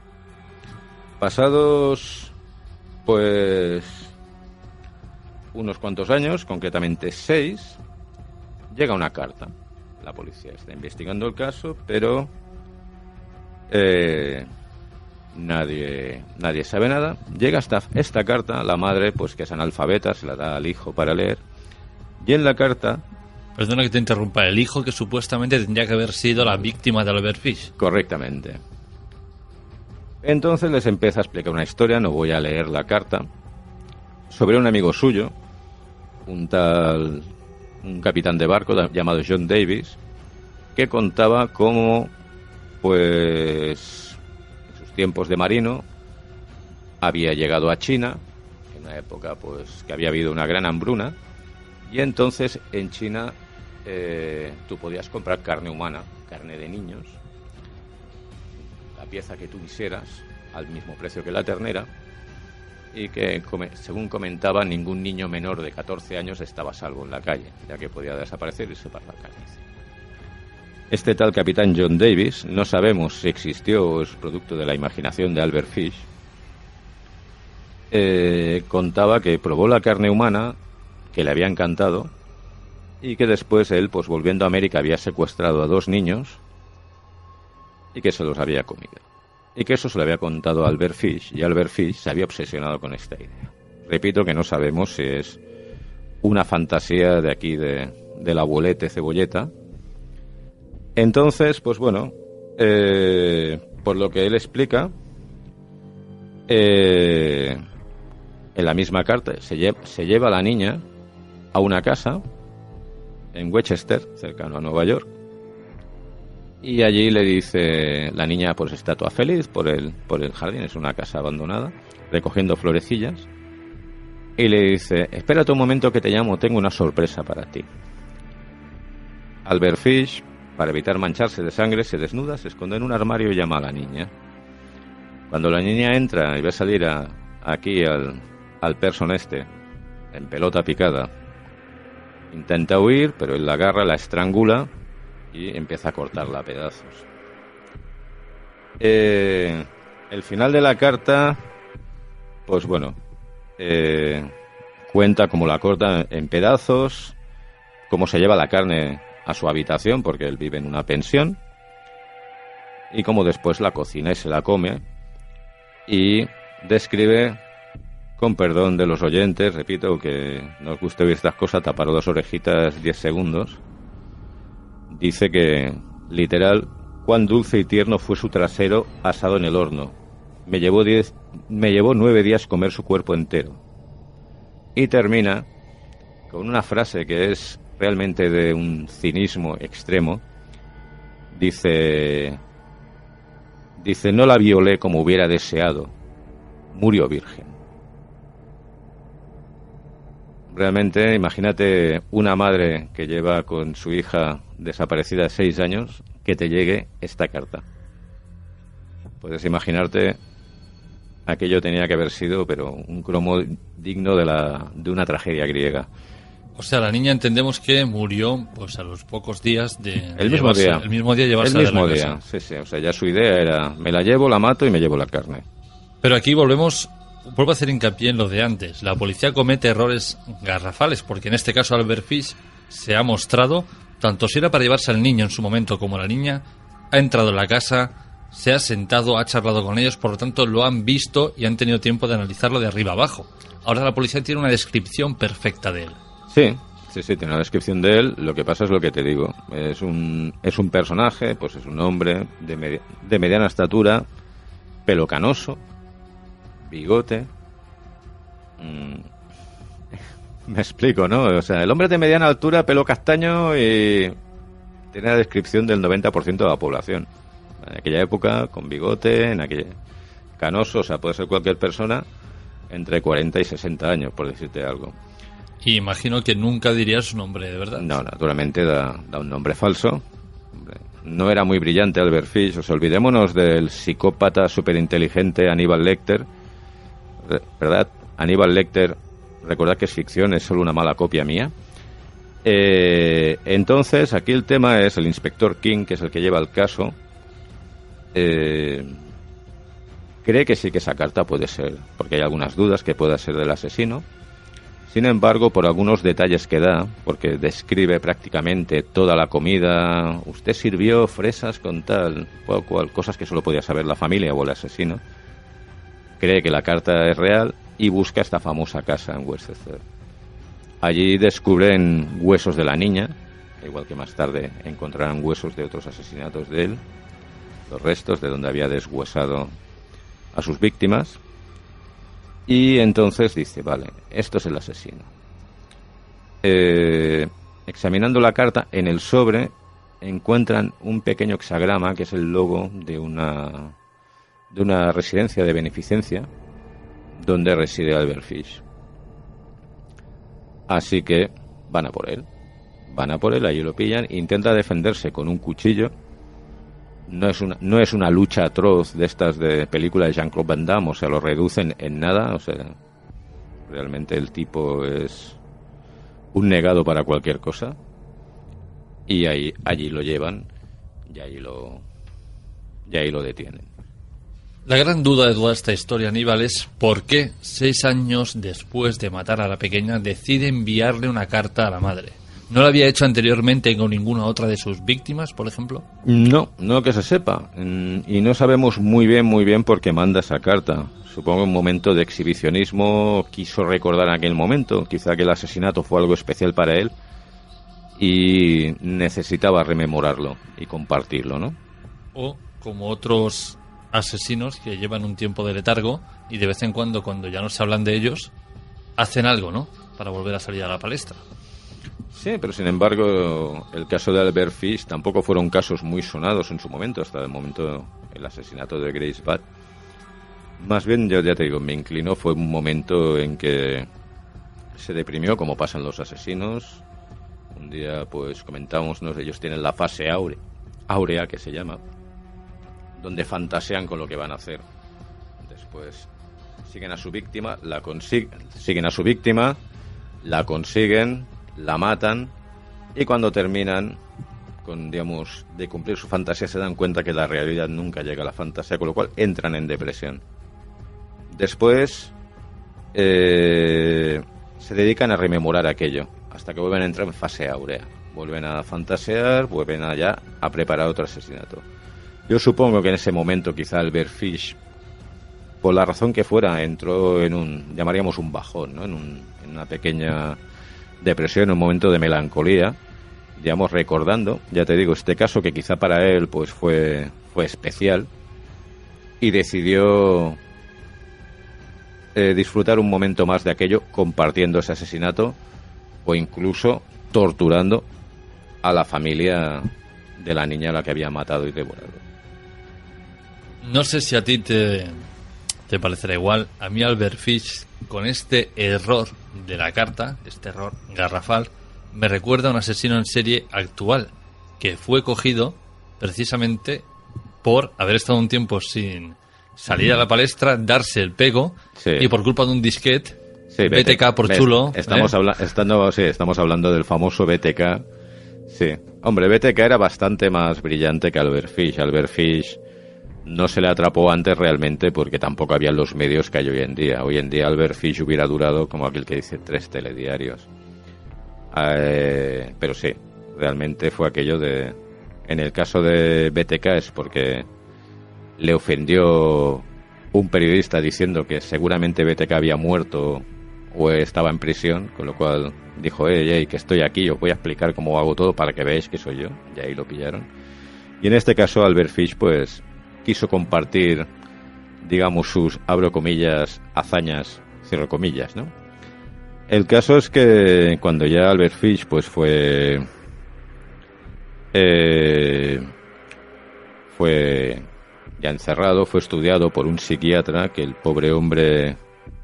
Pasados, pues, unos cuantos años, concretamente 6, llega una carta. La policía está investigando el caso, pero nadie sabe nada. Llega hasta esta carta, la madre, pues que es analfabeta, se la da al hijo para leer. Y en la carta... Perdona que te interrumpa, el hijo que supuestamente tendría que haber sido la víctima de Albert Fish. Correctamente. Entonces les empieza a explicar una historia, no voy a leer la carta, sobre un amigo suyo, un capitán de barco llamado John Davis, que contaba cómo, pues, en sus tiempos de marino, había llegado a China, en una época, pues, que había habido una gran hambruna, y entonces en China tú podías comprar carne humana, carne de niños, la pieza que tú quisieras, al mismo precio que la ternera, y que, según comentaba, ningún niño menor de 14 años estaba a salvo en la calle, ya que podía desaparecer y irse para la calle. Este tal capitán John Davis, no sabemos si existió o es producto de la imaginación de Albert Fish, contaba que probó la carne humana, que le había encantado, y que después él, pues volviendo a América, había secuestrado a 2 niños y que se los había comido. Y que eso se lo había contado a Albert Fish, y Albert Fish se había obsesionado con esta idea. Repito que no sabemos si es una fantasía de aquí del abuelete Cebolleta. Entonces, pues bueno, por lo que él explica, en la misma carta se lleva a la niña a una casa en Westchester, cercano a Nueva York, y allí le dice, la niña pues está toda feliz por el jardín, es una casa abandonada, recogiendo florecillas, y le dice, espérate un momento que te llamo, tengo una sorpresa para ti. Albert Fish, para evitar mancharse de sangre, se desnuda, se esconde en un armario y llama a la niña. Cuando la niña entra y ve salir aquí al person en pelota picada, intenta huir, pero él la agarra, la estrangula y empieza a cortarla a pedazos. El final de la carta, pues bueno, cuenta cómo la corta en pedazos, cómo se lleva la carne a su habitación, porque él vive en una pensión, y cómo después la cocina y se la come, y describe, con perdón de los oyentes, repito, que nos gusta oír estas cosas, taparos las orejitas 10 segundos, dice que, literal, cuán dulce y tierno fue su trasero asado en el horno. Me llevó 9 días comer su cuerpo entero. Y termina con una frase que es realmente de un cinismo extremo. Dice, no la violé como hubiera deseado, murió virgen. Realmente, imagínate una madre que lleva con su hija desaparecida 6 años, que te llegue esta carta. Puedes imaginarte, aquello tenía que haber sido, pero un cromo digno de una tragedia griega. O sea, la niña entendemos que murió pues a los pocos días de el mismo día llevarse el mismo de la día, casa. Sí, o sea, ya su idea era, me la llevo, la mato y me llevo la carne. Pero aquí vuelvo a hacer hincapié en lo de antes. La policía comete errores garrafales, porque en este caso Albert Fish se ha mostrado, tanto si era para llevarse al niño en su momento como la niña, ha entrado en la casa, se ha sentado, ha charlado con ellos, por lo tanto lo han visto y han tenido tiempo de analizarlo de arriba abajo. Ahora la policía tiene una descripción perfecta de él. Sí, tiene una descripción de él. Lo que pasa es lo que te digo. Es un personaje, pues es un hombre de mediana estatura, pelo canoso, bigote. Me explico, ¿no? O sea, el hombre de mediana altura, pelo castaño y tiene la descripción del 90% de la población. En aquella época, con bigote, canoso, o sea, puede ser cualquier persona entre 40 y 60 años, por decirte algo. Y imagino que nunca diría su nombre de verdad. No, naturalmente da un nombre falso. No era muy brillante Albert Fish. O sea, olvidémonos del psicópata superinteligente Aníbal Lecter. ¿Verdad? Aníbal Lecter, recordad que es ficción, es solo una mala copia mía. Entonces, aquí el tema es el inspector King, que es el que lleva el caso. Cree que sí que esa carta puede ser, porque hay algunas dudas que pueda ser del asesino. Sin embargo, por algunos detalles que da, porque describe prácticamente toda la comida, usted sirvió fresas con tal, cual, cosas que solo podía saber la familia o el asesino, cree que la carta es real y busca esta famosa casa en Worcester. Allí descubren huesos de la niña, igual que más tarde encontrarán huesos de otros asesinatos de él, los restos de donde había deshuesado a sus víctimas. Y entonces dice, vale, esto es el asesino. Examinando la carta, en el sobre encuentran un pequeño hexagrama que es el logo de una residencia de beneficencia donde reside Albert Fish. Así que van a por él, allí lo pillan, intenta defenderse con un cuchillo. No es una lucha atroz de estas de película de Jean-Claude Van Damme, o sea, lo reducen en nada, o sea, realmente el tipo es un negado para cualquier cosa. Y allí lo llevan y ahí lo detienen. La gran duda de toda esta historia, Aníbal, es por qué 6 años después de matar a la pequeña decide enviarle una carta a la madre. ¿No lo había hecho anteriormente con ninguna otra de sus víctimas, por ejemplo? No que se sepa. Y no sabemos muy bien por qué manda esa carta. Supongo un momento de exhibicionismo, quiso recordar en aquel momento. Quizá que el asesinato fue algo especial para él y necesitaba rememorarlo y compartirlo, ¿no? O como otros asesinos que llevan un tiempo de letargo y de vez en cuando ya no se hablan de ellos, hacen algo, ¿no? Para volver a salir a la palestra. Sí, pero sin embargo, el caso de Albert Fish tampoco fueron casos muy sonados en su momento, hasta el momento el asesinato de Grace Budd. Más bien, yo ya te digo, me inclinó, fue un momento en que se deprimió, como pasan los asesinos. Un día, pues, comentábamos, ¿no? Ellos tienen la fase áurea, que se llama, donde fantasean con lo que van a hacer. Después siguen a su víctima, la consiguen, la matan, y cuando terminan de cumplir su fantasía se dan cuenta que la realidad nunca llega a la fantasía, con lo cual entran en depresión. Después se dedican a rememorar aquello hasta que vuelven a entrar en fase áurea, vuelven a fantasear, vuelven a preparar otro asesinato. Yo supongo que en ese momento quizá Albert Fish, por la razón que fuera, entró en llamaríamos un bajón, ¿no? En una pequeña depresión, un momento de melancolía, digamos, recordando, ya te digo, este caso que quizá para él pues fue especial, y decidió disfrutar un momento más de aquello, compartiendo ese asesinato o incluso torturando a la familia de la niña a la que había matado y devorado. No sé si a ti te parecerá igual. A mí Albert Fish, con este error de la carta, este error garrafal, me recuerda a un asesino en serie actual que fue cogido precisamente por haber estado un tiempo sin salir a la palestra, darse el pego, sí, y por culpa de un disquete, sí, BTK por chulo. Estamos hablando del famoso BTK. Sí, hombre, BTK era bastante más brillante que Albert Fish. Albert Fish no se le atrapó antes realmente porque tampoco había los medios que hay hoy en día. Hoy en día Albert Fish hubiera durado, como aquel que dice, 3 telediarios. Pero sí, realmente fue aquello de... En el caso de BTK es porque le ofendió un periodista diciendo que seguramente BTK había muerto o estaba en prisión, con lo cual dijo, que estoy aquí, os voy a explicar cómo hago todo para que veáis que soy yo, y ahí lo pillaron. Y en este caso Albert Fish pues quiso compartir, digamos, sus, abro comillas, hazañas, cierro comillas, ¿no? El caso es que cuando ya Albert Fish pues fue fue ya encerrado, fue estudiado por un psiquiatra, que el pobre hombre,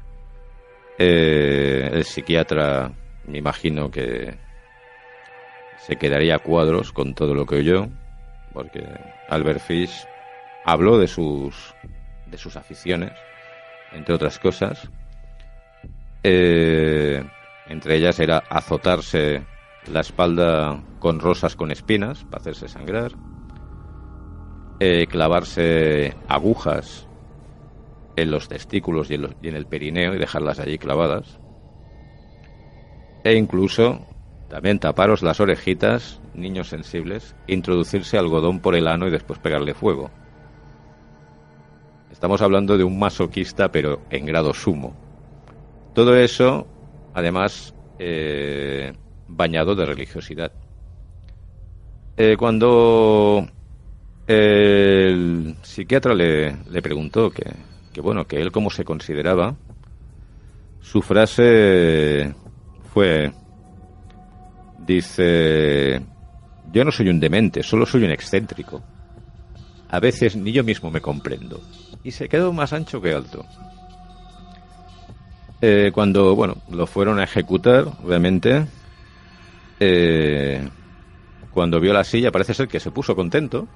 el psiquiatra, me imagino que se quedaría a cuadros con todo lo que oyó, porque Albert Fish habló de sus aficiones, entre otras cosas. Entre ellas era azotarse la espalda con rosas con espinas para hacerse sangrar, clavarse agujas en los testículos y en el perineo y dejarlas allí clavadas, e incluso también taparos las orejitas, niños sensibles, introducirse algodón por el ano y después pegarle fuego. Estamos hablando de un masoquista, pero en grado sumo. Todo eso, además, bañado de religiosidad. Cuando el psiquiatra le preguntó que él cómo se consideraba, su frase fue, dice: yo no soy un demente, solo soy un excéntrico. A veces ni yo mismo me comprendo. Y se quedó más ancho que alto. Cuando, lo fueron a ejecutar, obviamente, cuando vio la silla, parece ser que se puso contento.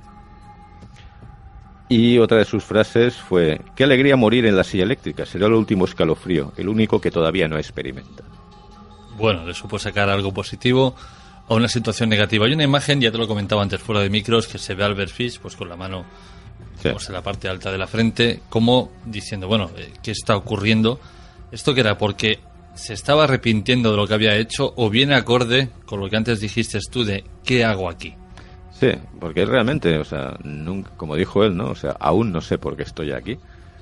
Y otra de sus frases fue: qué alegría morir en la silla eléctrica, será el último escalofrío, el único que todavía no experimenta. Bueno, le supo sacar algo positivo a una situación negativa. Hay una imagen, ya te lo comentaba antes fuera de micros, que se ve a Albert Fish pues con la mano en la parte alta de la frente, como diciendo, ¿qué está ocurriendo? ¿Esto qué era? Porque se estaba arrepintiendo de lo que había hecho, o viene acorde con lo que antes dijiste tú de ¿qué hago aquí? Sí, porque realmente, nunca, como dijo él, ¿no? Aún no sé por qué estoy aquí.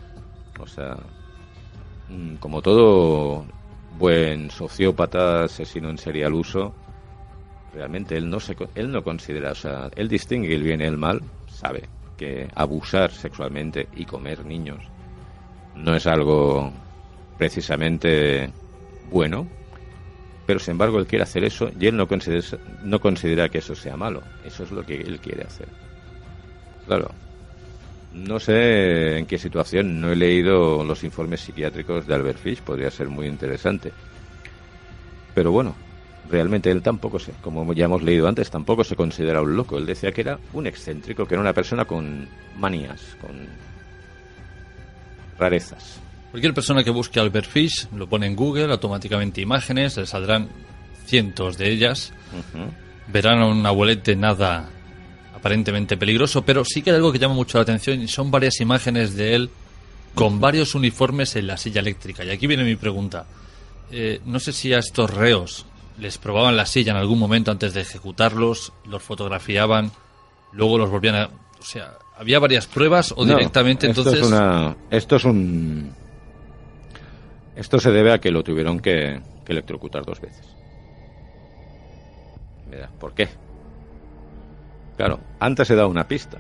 Como todo buen sociópata, asesino en serie al uso, realmente él no considera, él distingue el bien y el mal, sabe que abusar sexualmente y comer niños no es algo precisamente bueno, pero sin embargo él quiere hacer eso y él no considera que eso sea malo. Eso es lo que él quiere hacer. Claro, no sé en qué situación, no he leído los informes psiquiátricos de Albert Fish, podría ser muy interesante, pero realmente él tampoco como ya hemos leído antes, tampoco se considera un loco. Él decía que era un excéntrico, que era una persona con manías, con rarezas. Cualquier persona que busque Albert Fish, lo pone en Google, automáticamente imágenes, le saldrán cientos de ellas. Verán a un abuelete nada aparentemente peligroso, pero sí que hay algo que llama mucho la atención y son varias imágenes de él con varios uniformes en la silla eléctrica. Y aquí viene mi pregunta. No sé si a estos reos les probaban la silla en algún momento antes de ejecutarlos, los fotografiaban, luego los volvían a... ¿había varias pruebas o directamente entonces...? Esto se debe a que lo tuvieron que electrocutar 2 veces. Mira, ¿por qué? Claro, antes he dado una pista.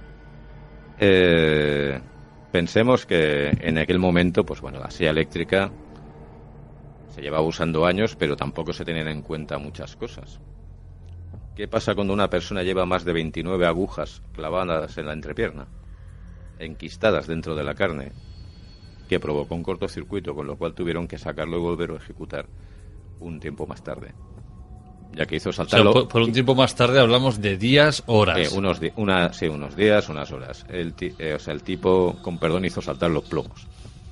Pensemos que en aquel momento, la silla eléctrica se llevaba usando años, pero tampoco se tenían en cuenta muchas cosas. ¿Qué pasa cuando una persona lleva más de 29 agujas clavadas en la entrepierna, enquistadas dentro de la carne, que provocó un cortocircuito, con lo cual tuvieron que sacarlo y volverlo a ejecutar un tiempo más tarde? Ya que hizo saltarlo... por un tiempo más tarde hablamos de días, horas. Unos días, unas horas. El tipo, con perdón, hizo saltar los plomos.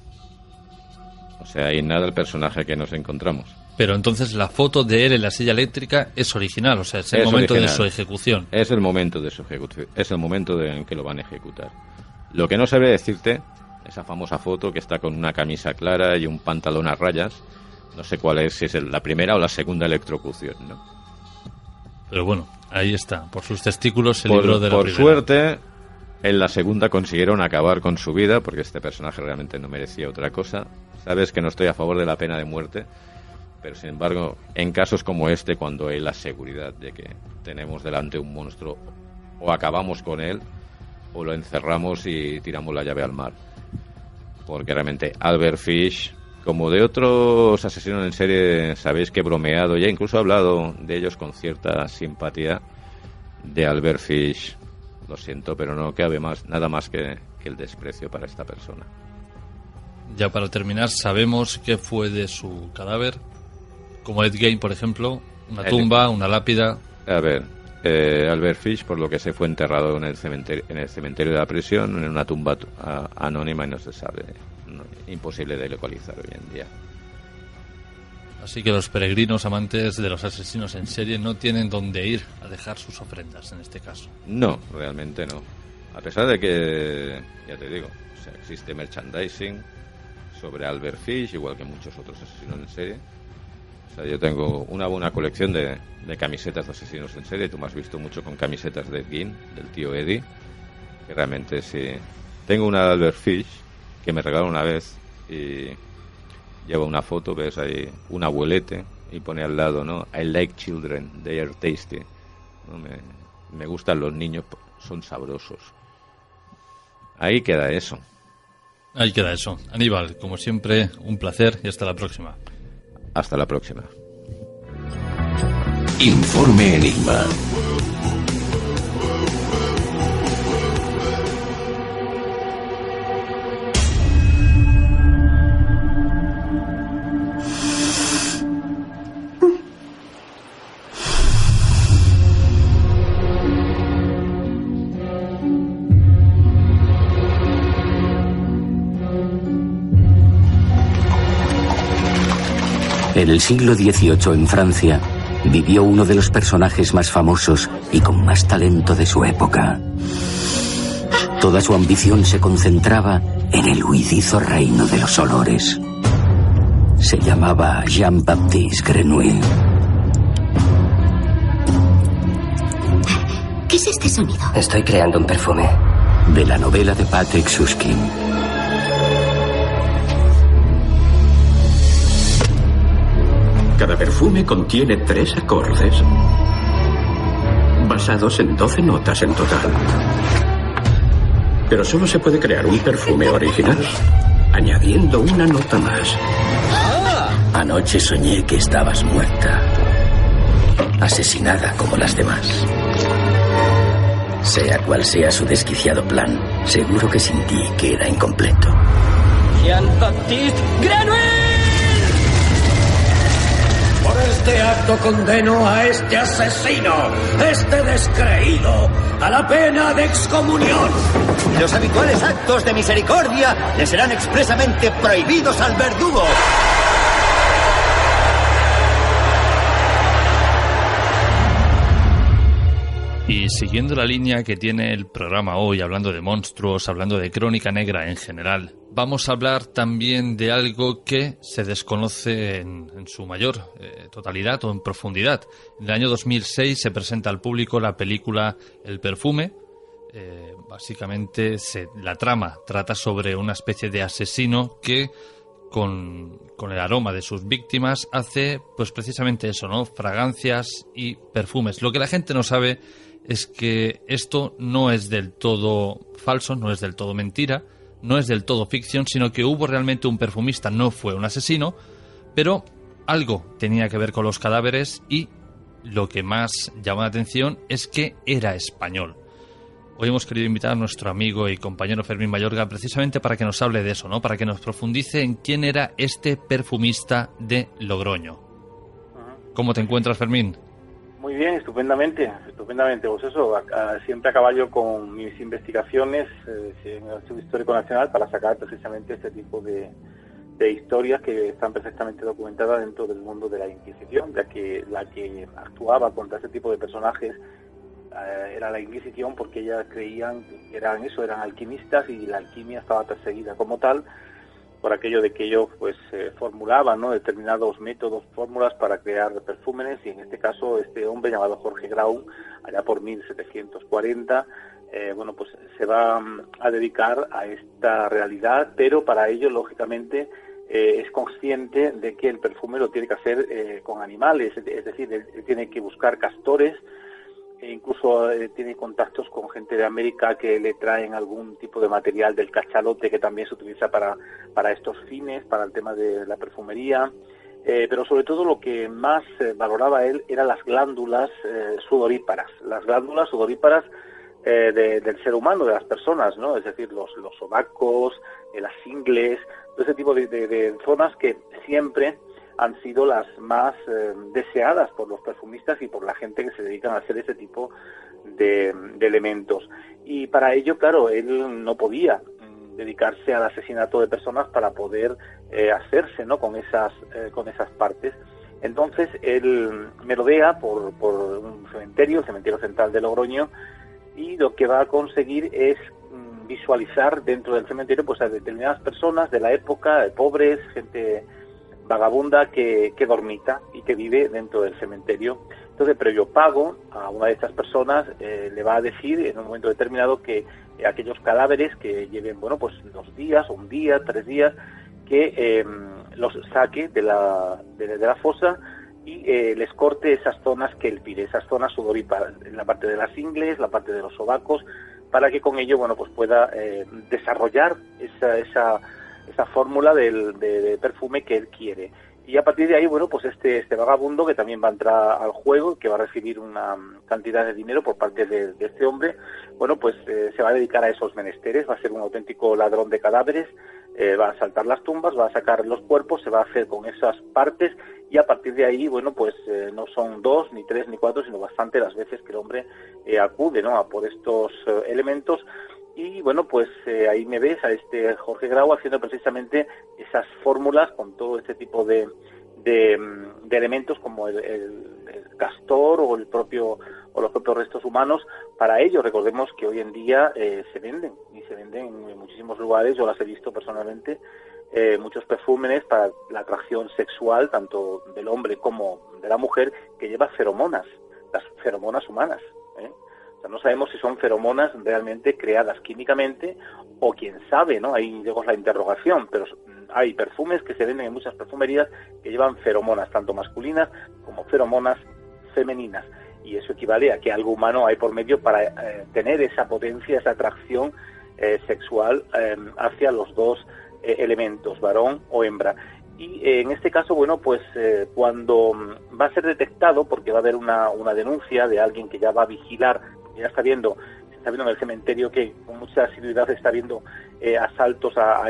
Y nada el personaje que nos encontramos. Pero entonces la foto de él en la silla eléctrica es original, es el momento original de su ejecución. Es el momento de su ejecución, es el momento en que lo van a ejecutar. Lo que no sabría decirte, esa famosa foto que está con una camisa clara y un pantalón a rayas, no sé cuál es, si es la primera o la segunda electrocución, ¿no? Pero ahí está, por sus testículos se libró de la primera. Por suerte, en la segunda consiguieron acabar con su vida, porque este personaje realmente no merecía otra cosa. Sabes que no estoy a favor de la pena de muerte, pero sin embargo, en casos como este, cuando hay la seguridad de que tenemos delante un monstruo, o acabamos con él, o lo encerramos y tiramos la llave al mar. Porque realmente Albert Fish, como de otros asesinos en serie, sabéis que he bromeado, ya incluso he hablado de ellos con cierta simpatía, de Albert Fish, lo siento, pero no cabe nada más que el desprecio para esta persona. Ya para terminar, ¿sabemos qué fue de su cadáver? Como Ed Gein, por ejemplo, una tumba, una lápida. A ver, Albert Fish, por lo que se fue enterrado en el cementerio de la prisión, en una tumba anónima, y no se sabe, imposible de localizar hoy en día. Así que los peregrinos amantes de los asesinos en serie no tienen dónde ir a dejar sus ofrendas, en este caso. No, realmente no. A pesar de que, ya te digo, o sea, existe merchandising sobre Albert Fish, igual que muchos otros asesinos en serie. O sea, yo tengo una buena colección de camisetas de asesinos en serie. Tú me has visto mucho con camisetas de Ed Gein, del tío Eddie, que realmente sí. Tengo una de Albert Fish que me regaló una vez y lleva una foto, ves ahí un abuelete y pone al lado, ¿no? I like children, they are tasty. ¿No? Me gustan los niños, son sabrosos. Ahí queda eso. Ahí queda eso. Aníbal, como siempre, un placer y hasta la próxima. Hasta la próxima. Informe Enigma. En el siglo XVIII, en Francia, vivió uno de los personajes más famosos y con más talento de su época. Toda su ambición se concentraba en el huidizo reino de los olores. Se llamaba Jean-Baptiste Grenouille. ¿Qué es este sonido? Estoy creando un perfume. De la novela de Patrick Suskind. Cada perfume contiene 3 acordes, basados en 12 notas en total. Pero solo se puede crear un perfume original, añadiendo una nota más. Anoche soñé que estabas muerta, asesinada como las demás. Sea cual sea su desquiciado plan, seguro que sin ti queda incompleto. Jean-Baptiste Grenouille. Por este acto condeno a este asesino, este descreído, a la pena de excomunión. Los habituales actos de misericordia le serán expresamente prohibidos al verdugo. Y siguiendo la línea que tiene el programa hoy, hablando de monstruos, hablando de crónica negra en general, vamos a hablar también de algo que se desconoce en su mayor totalidad o en profundidad. En el año 2006 se presenta al público la película El perfume. Básicamente la trama trata sobre una especie de asesino que con el aroma de sus víctimas hace pues precisamente eso, ¿no? Fragancias y perfumes. Lo que la gente no sabe es que esto no es del todo falso, no es del todo mentira, no es del todo ficción, sino que hubo realmente un perfumista, no fue un asesino, pero algo tenía que ver con los cadáveres y lo que más llama la atención es que era español. Hoy hemos querido invitar a nuestro amigo y compañero Fermín Mayorga precisamente para que nos hable de eso, ¿no? Para que nos profundice en quién era este perfumista de Logroño. ¿Cómo te encuentras, Fermín? Muy bien, estupendamente. Pues eso, siempre a caballo con mis investigaciones en el Archivo Histórico Nacional para sacar precisamente este tipo de historias que están perfectamente documentadas dentro del mundo de la Inquisición, ya que la que actuaba contra este tipo de personajes era la Inquisición, porque ellas creían que eran alquimistas y la alquimia estaba perseguida como tal por aquello de que ellos pues formulaban, ¿no?, determinados métodos, fórmulas para crear perfúmenes, y en este caso este hombre llamado Jorge Grau, allá por 1740, pues se va a dedicar a esta realidad, pero para ello lógicamente es consciente de que el perfume lo tiene que hacer con animales, es decir, él tiene que buscar castores. E incluso tiene contactos con gente de América que le traen algún tipo de material del cachalote que también se utiliza para estos fines, para el tema de la perfumería. pero sobre todo lo que más valoraba él eran las glándulas sudoríparas. Las glándulas sudoríparas del ser humano, de las personas, ¿no? Es decir, los sobacos, las ingles, todo ese tipo de zonas que siempre han sido las más deseadas por los perfumistas y por la gente que se dedican a hacer ese tipo de elementos. Y para ello, claro, él no podía dedicarse al asesinato de personas para poder hacerse, ¿no?, con esas partes. Entonces él merodea por un cementerio, el cementerio central de Logroño, y lo que va a conseguir es visualizar dentro del cementerio pues a determinadas personas de la época, pobres, gente vagabunda que dormita y que vive dentro del cementerio. Entonces, previo pago, a una de estas personas le va a decir en un momento determinado que aquellos cadáveres que lleven, bueno, pues 2 días, 1 día, 3 días, que los saque de la fosa y les corte esas zonas que él pide, esas zonas sudoríparas, en la parte de las ingles, la parte de los sobacos, para que con ello, bueno, pues pueda desarrollar esa fórmula de perfume que él quiere. Y a partir de ahí, bueno, pues este vagabundo, que también va a entrar al juego, que va a recibir una cantidad de dinero por parte de este hombre, bueno, pues se va a dedicar a esos menesteres, va a ser un auténtico ladrón de cadáveres, va a asaltar las tumbas, va a sacar los cuerpos, se va a hacer con esas partes, y a partir de ahí, bueno, pues no son 2, ni 3, ni 4, sino bastante las veces que el hombre acude, ¿no?, a por estos elementos. Y bueno, pues ahí me ves a este Jorge Grau haciendo precisamente esas fórmulas con todo este tipo de elementos como el castor o los propios restos humanos. Para ello, recordemos que hoy en día se venden en muchísimos lugares. Yo las he visto personalmente, muchos perfumes para la atracción sexual tanto del hombre como de la mujer, que lleva feromonas, las feromonas humanas, no sabemos si son feromonas realmente creadas químicamente o quién sabe, ¿no? Ahí llegó la interrogación, pero hay perfumes que se venden en muchas perfumerías que llevan feromonas, tanto masculinas como feromonas femeninas. Y eso equivale a que algo humano hay por medio para tener esa potencia, esa atracción sexual hacia los dos elementos, varón o hembra. Y en este caso, bueno, pues cuando va a ser detectado, porque va a haber una denuncia de alguien que ya va a vigilar, ya se está viendo en el cementerio que con mucha asiduidad está viendo asaltos a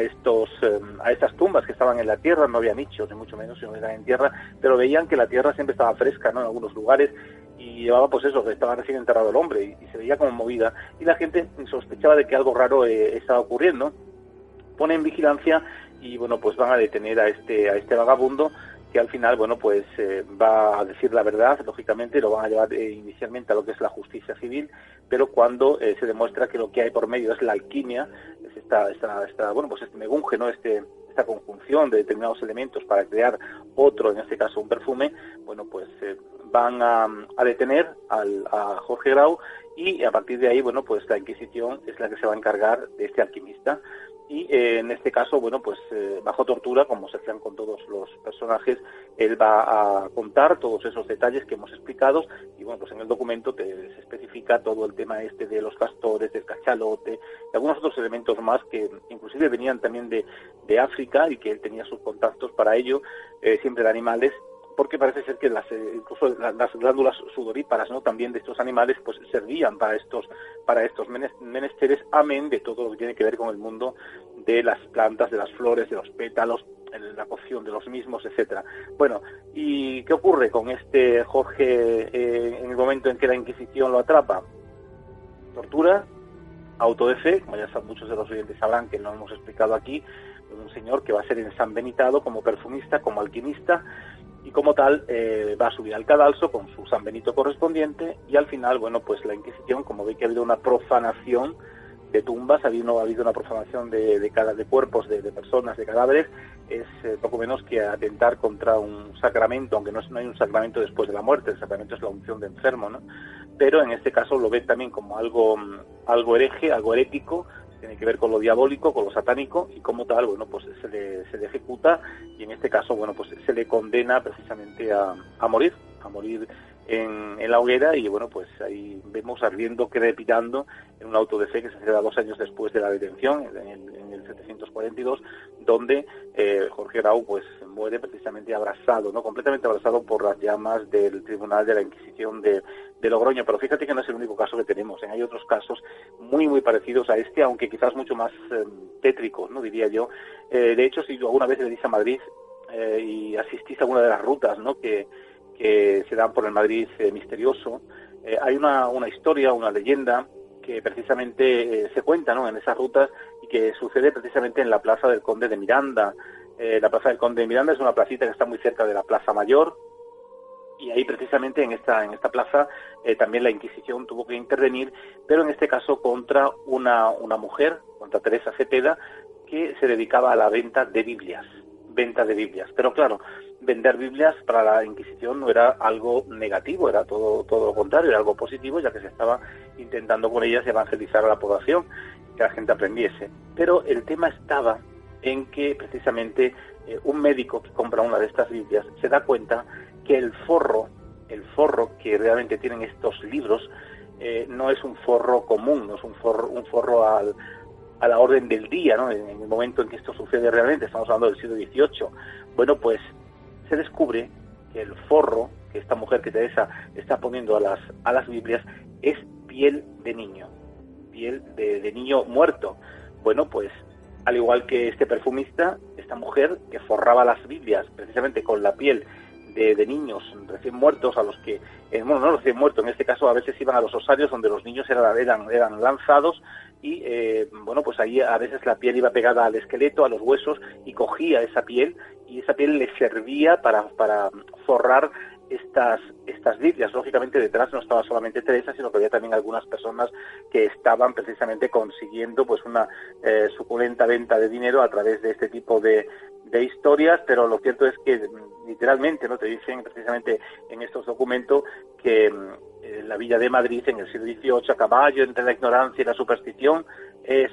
estas tumbas que estaban en la tierra, no había nichos, ni mucho menos, sino eran en tierra, pero veían que la tierra siempre estaba fresca, ¿no?, en algunos lugares, y llevaba pues eso, que estaba recién enterrado el hombre, y se veía como movida, y la gente sospechaba de que algo raro estaba ocurriendo. Ponen vigilancia y bueno, pues van a detener a este vagabundo, que al final, bueno, pues va a decir la verdad, lógicamente, lo van a llevar inicialmente a lo que es la justicia civil, pero cuando se demuestra que lo que hay por medio es la alquimia, es bueno, pues este megunje, ¿no?, esta conjunción de determinados elementos para crear otro, en este caso un perfume, bueno, pues van a detener a Jorge Grau, y a partir de ahí, bueno, pues la Inquisición es la que se va a encargar de este alquimista. Y en este caso, bueno, pues bajo tortura, como se hacían con todos los personajes, él va a contar todos esos detalles que hemos explicado, y bueno, pues en el documento se especifica todo el tema de los castores, del cachalote, y algunos otros elementos más que inclusive venían también de África, y que él tenía sus contactos para ello, siempre de animales, porque parece ser que incluso las glándulas sudoríparas, ¿no?, también de estos animales, pues servían para estos menesteres, amén de todo lo que tiene que ver con el mundo de las plantas, de las flores, de los pétalos, la cocción de los mismos, etcétera. Bueno, ¿y qué ocurre con este Jorge en el momento en que la Inquisición lo atrapa? Tortura, auto de fe, como ya muchos de los oyentes sabrán que lo hemos explicado aquí, un señor que va a ser ensanbenitado como perfumista, como alquimista, y como tal va a subir al cadalso con su San Benito correspondiente, y al final, bueno, pues la Inquisición, como ve que ha habido una profanación de tumbas, ha habido una profanación de cuerpos, de personas, de cadáveres, es poco menos que atentar contra un sacramento, aunque no hay un sacramento después de la muerte, el sacramento es la unción de enfermo, ¿no? Pero en este caso lo ve también como algo hereje, algo herético, tiene que ver con lo diabólico, con lo satánico, y como tal, bueno, pues se le ejecuta, y en este caso, bueno, pues se le condena precisamente a morir en la hoguera, y bueno, pues ahí vemos ardiendo, crepitando en un auto de fe que se celebra 2 años después de la detención, en el 1742, donde Jorge Grau pues muere precisamente abrasado, ¿no? Completamente abrasado por las llamas del Tribunal de la Inquisición de Logroño. Pero fíjate que no es el único caso que tenemos, hay otros casos muy muy parecidos a este, aunque quizás mucho más tétricos, ¿no? Diría yo. De hecho, si alguna vez venís a Madrid y asistís a alguna de las rutas, ¿no? que se dan por el Madrid misterioso, hay una historia, una leyenda que precisamente se cuenta, ¿no? En esas rutas, y que sucede precisamente en la Plaza del Conde de Miranda. La Plaza del Conde de Miranda es una placita que está muy cerca de la Plaza Mayor, y ahí precisamente en esta plaza también la Inquisición tuvo que intervenir, pero en este caso contra una mujer, contra Teresa Cepeda, que se dedicaba a la venta de Biblias. Pero claro, vender Biblias para la Inquisición no era algo negativo, era todo lo contrario, era algo positivo, ya que se estaba intentando con ellas evangelizar a la población, que la gente aprendiese. Pero el tema estaba en que precisamente un médico que compra una de estas Biblias se da cuenta que el forro que realmente tienen estos libros no es un forro común, no es un forro a la orden del día, ¿no? En el momento en que esto sucede realmente, estamos hablando del siglo XVIII. Bueno, pues se descubre que el forro que esta mujer, que Teresa, está poniendo a las Biblias es piel de niño muerto. Bueno, pues al igual que este perfumista, esta mujer que forraba las Biblias precisamente con la piel de niños recién muertos, a los que, no recién muertos, en este caso a veces iban a los osarios donde los niños eran lanzados, y pues ahí a veces la piel iba pegada al esqueleto, a los huesos, y cogía esa piel, y esa piel le servía para forrar estas Biblias. Lógicamente detrás no estaba solamente Teresa, sino que había también algunas personas que estaban precisamente consiguiendo pues una suculenta venta de dinero a través de este tipo de historias. Pero lo cierto es que literalmente no te dicen precisamente en estos documentos que la Villa de Madrid en el siglo XVIII, a caballo entre la ignorancia y la superstición, es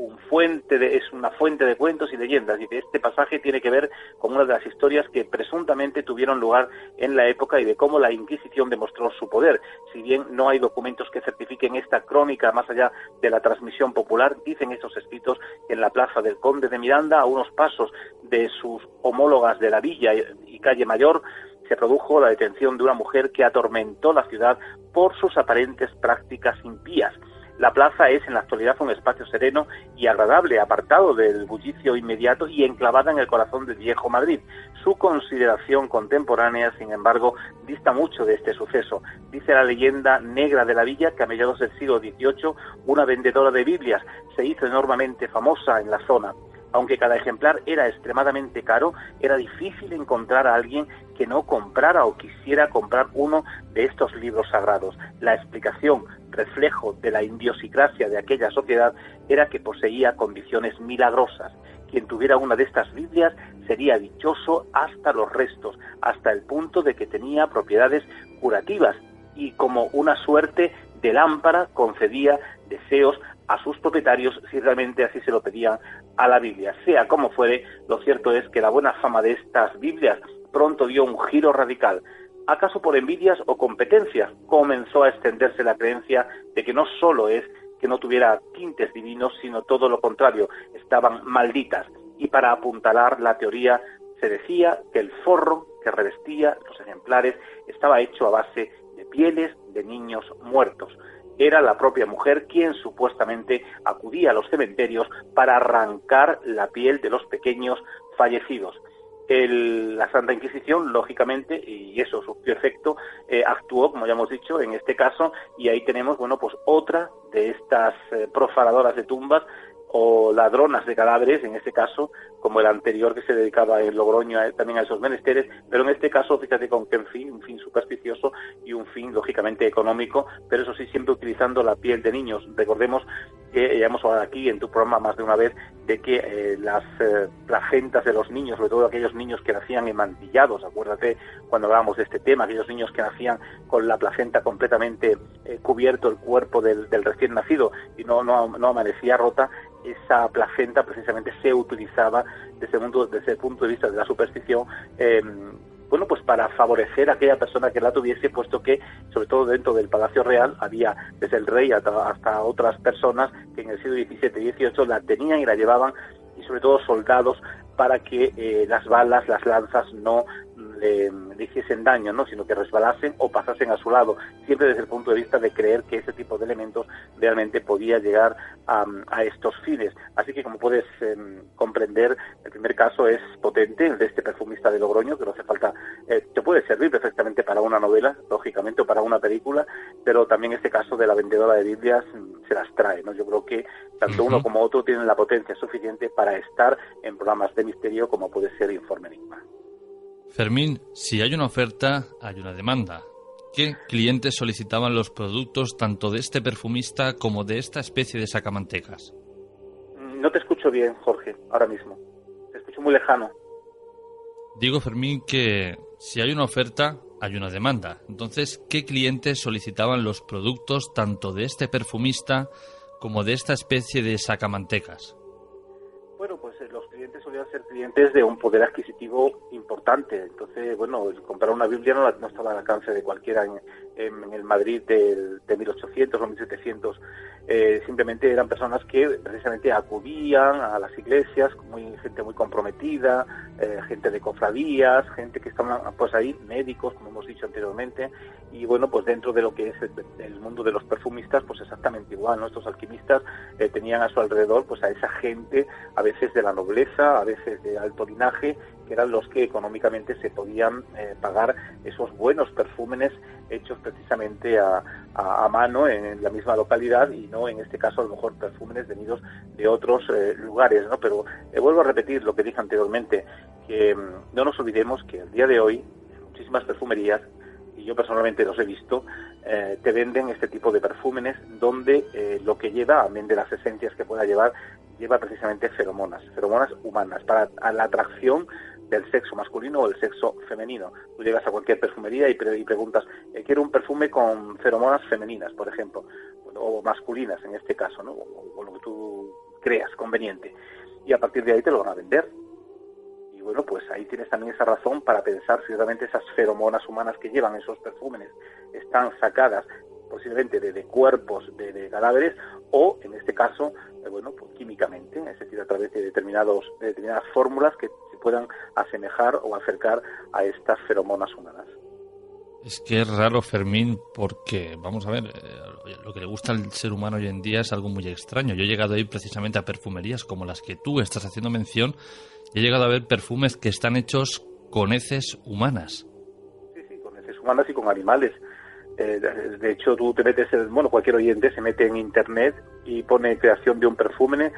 una fuente de cuentos y leyendas, y que este pasaje tiene que ver con una de las historias que presuntamente tuvieron lugar en la época y de cómo la Inquisición demostró su poder. Si bien no hay documentos que certifiquen esta crónica más allá de la transmisión popular, dicen estos escritos que en la Plaza del Conde de Miranda, a unos pasos de sus homólogas de la Villa y Calle Mayor, se produjo la detención de una mujer que atormentó la ciudad por sus aparentes prácticas impías. La plaza es en la actualidad un espacio sereno y agradable, apartado del bullicio inmediato y enclavada en el corazón del viejo Madrid. Su consideración contemporánea, sin embargo, dista mucho de este suceso. Dice la leyenda negra de la villa que a mediados del siglo XVIII una vendedora de Biblias se hizo enormemente famosa en la zona. Aunque cada ejemplar era extremadamente caro, era difícil encontrar a alguien que no comprara o quisiera comprar uno de estos libros sagrados. La explicación, reflejo de la idiosincrasia de aquella sociedad, era que poseía condiciones milagrosas. Quien tuviera una de estas Biblias sería dichoso hasta los restos, hasta el punto de que tenía propiedades curativas, y como una suerte de lámpara concedía deseos a sus propietarios si realmente así se lo pedían a la Biblia. Sea como fuere, lo cierto es que la buena fama de estas Biblias pronto dio un giro radical. ¿Acaso por envidias o competencias? Comenzó a extenderse la creencia de que no solo es que no tuviera tintes divinos, sino todo lo contrario, estaban malditas. Y para apuntalar la teoría, se decía que el forro que revestía los ejemplares estaba hecho a base de pieles de niños muertos. Era la propia mujer quien supuestamente acudía a los cementerios para arrancar la piel de los pequeños fallecidos. La Santa Inquisición, lógicamente, y eso surtió efecto, actuó, como ya hemos dicho, en este caso, y ahí tenemos, otra de estas profanadoras de tumbas o ladronas de cadáveres, en este caso, como el anterior que se dedicaba en Logroño también a esos menesteres, pero en este caso, fíjate con qué fin, un fin supersticioso y un fin, lógicamente, económico, pero eso sí, siempre utilizando la piel de niños. Recordemos que ya hemos hablado aquí en tu programa más de una vez de que las placentas de los niños, sobre todo aquellos niños que nacían emantillados, acuérdate cuando hablábamos de este tema, aquellos niños que nacían con la placenta completamente cubierto el cuerpo del recién nacido y no amanecía rota, esa placenta precisamente se utilizaba desde el punto de vista de la superstición, pues para favorecer a aquella persona que la tuviese, puesto que, sobre todo dentro del Palacio Real, había desde el rey hasta otras personas que en el siglo XVII y XVIII la tenían y la llevaban y sobre todo soldados para que las balas, las lanzas no le hiciesen daño, ¿no? Sino que resbalasen o pasasen a su lado, siempre desde el punto de vista de creer que ese tipo de elementos realmente podía llegar a estos fines. Así que, como puedes comprender, el primer caso es potente, el de este perfumista de Logroño, que no hace falta, te puede servir perfectamente para una novela, lógicamente, o para una película, pero también este caso de la vendedora de Biblias se las trae, ¿no? Yo creo que tanto uno como otro tienen la potencia suficiente para estar en programas de misterio como puede ser Informe Enigma. Fermín, si hay una oferta, hay una demanda. ¿Qué clientes solicitaban los productos tanto de este perfumista como de esta especie de sacamantecas? No te escucho bien, Jorge, ahora mismo. Te escucho muy lejano. Digo, Fermín, que si hay una oferta, hay una demanda. Entonces, ¿qué clientes solicitaban los productos tanto de este perfumista como de esta especie de sacamantecas? Bueno, pues los clientes solían ser clientes de un poder adquisitivo importante. Entonces, bueno, comprar una Biblia no estaba al alcance de cualquiera en el Madrid de 1800 o 1700. Simplemente eran personas que precisamente acudían a las iglesias, gente muy comprometida, gente de cofradías, gente que estaban pues ahí, médicos, como hemos dicho anteriormente, y bueno, pues dentro de lo que es el mundo de los perfumistas, pues exactamente igual, ¿no? Estos alquimistas tenían a su alrededor pues a esa gente, a veces de la nobleza, a veces de alto linaje, que eran los que económicamente se podían pagar esos buenos perfúmenes hechos precisamente a mano en la misma localidad, y no en este caso a lo mejor perfúmenes venidos de otros lugares, ¿no? Pero vuelvo a repetir lo que dije anteriormente, que no nos olvidemos que al día de hoy muchísimas perfumerías, y yo personalmente los he visto, te venden este tipo de perfúmenes donde lo que lleva, amén de las esencias que pueda llevar, lleva precisamente feromonas humanas, para la atracción del sexo masculino o el sexo femenino. Tú llegas a cualquier perfumería y preguntas, quiero un perfume con feromonas femeninas, por ejemplo, o masculinas en este caso, ¿no? O lo que tú creas conveniente, y a partir de ahí te lo van a vender. Y bueno, pues ahí tienes también esa razón para pensar si realmente esas feromonas humanas que llevan esos perfúmenes están sacadas posiblemente de cuerpos de cadáveres, o en este caso, bueno, pues químicamente, es decir, a través de determinadas fórmulas que se puedan asemejar o acercar a estas feromonas humanas. Es que es raro, Fermín, porque, vamos a ver, lo que le gusta al ser humano hoy en día es algo muy extraño. Yo he llegado a ir precisamente a perfumerías como las que tú estás haciendo mención, y he llegado a ver perfumes que están hechos con heces humanas. Sí, con heces humanas y con animales. De hecho, tú te metes, cualquier oyente se mete en internet y pone creación de un perfume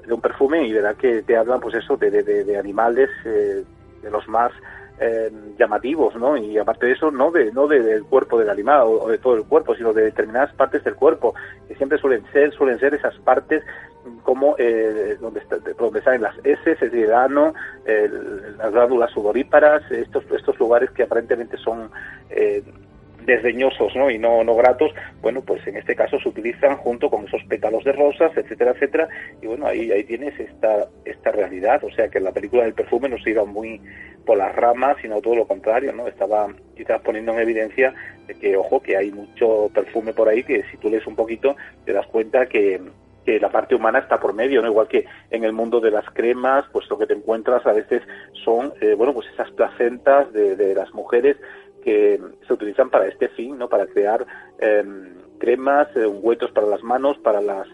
y verá que te hablan, pues eso, de animales, de los más llamativos, ¿no? Y aparte de eso, no del cuerpo del animal o de todo el cuerpo, sino de determinadas partes del cuerpo, que siempre suelen ser esas partes como donde salen las heces, es decir, el ano, las glándulas sudoríparas, estos lugares que aparentemente son desdeñosos, ¿no? Y no gratos. Bueno, pues en este caso se utilizan junto con esos pétalos de rosas, etcétera, etcétera, y bueno, ahí tienes esta realidad. O sea que en la película del perfume no se iba muy por las ramas, sino todo lo contrario, ¿no? Estaba poniendo en evidencia de que, ojo, que hay mucho perfume por ahí, que si tú lees un poquito te das cuenta que la parte humana está por medio, ¿no? Igual que en el mundo de las cremas, pues lo que te encuentras a veces son, pues esas placentas de las mujeres que se utilizan para este fin, ¿no? Para crear cremas, ungüentos para las manos, para la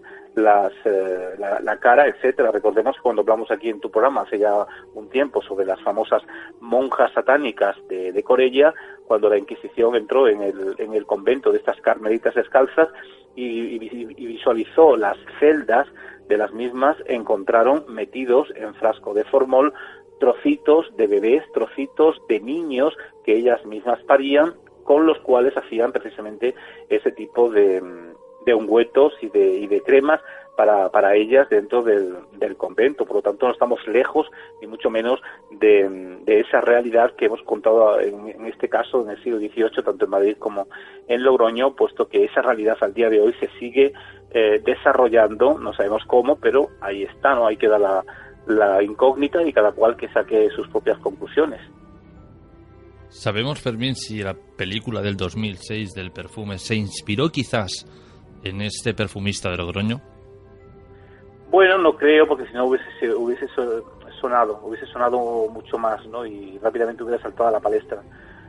cara, etcétera. Recordemos que cuando hablamos aquí en tu programa hace ya un tiempo sobre las famosas monjas satánicas de Corella, cuando la Inquisición entró en el convento de estas carmelitas descalzas y visualizó las celdas de las mismas, encontraron metidos en frasco de formol trocitos de bebés, trocitos de niños que ellas mismas parían, con los cuales hacían precisamente ese tipo de ungüentos y de cremas para ellas dentro del convento. Por lo tanto, no estamos lejos, ni mucho menos, de esa realidad que hemos contado en este caso en el siglo XVIII, tanto en Madrid como en Logroño, puesto que esa realidad al día de hoy se sigue desarrollando, no sabemos cómo, pero ahí está, ¿no? Ahí queda la incógnita y cada cual que saque sus propias conclusiones. ¿Sabemos, Fermín, si la película del 2006 del perfume se inspiró quizás en este perfumista de Logroño? Bueno, no creo, porque si no hubiese sonado mucho más, ¿no? Y rápidamente hubiera saltado a la palestra.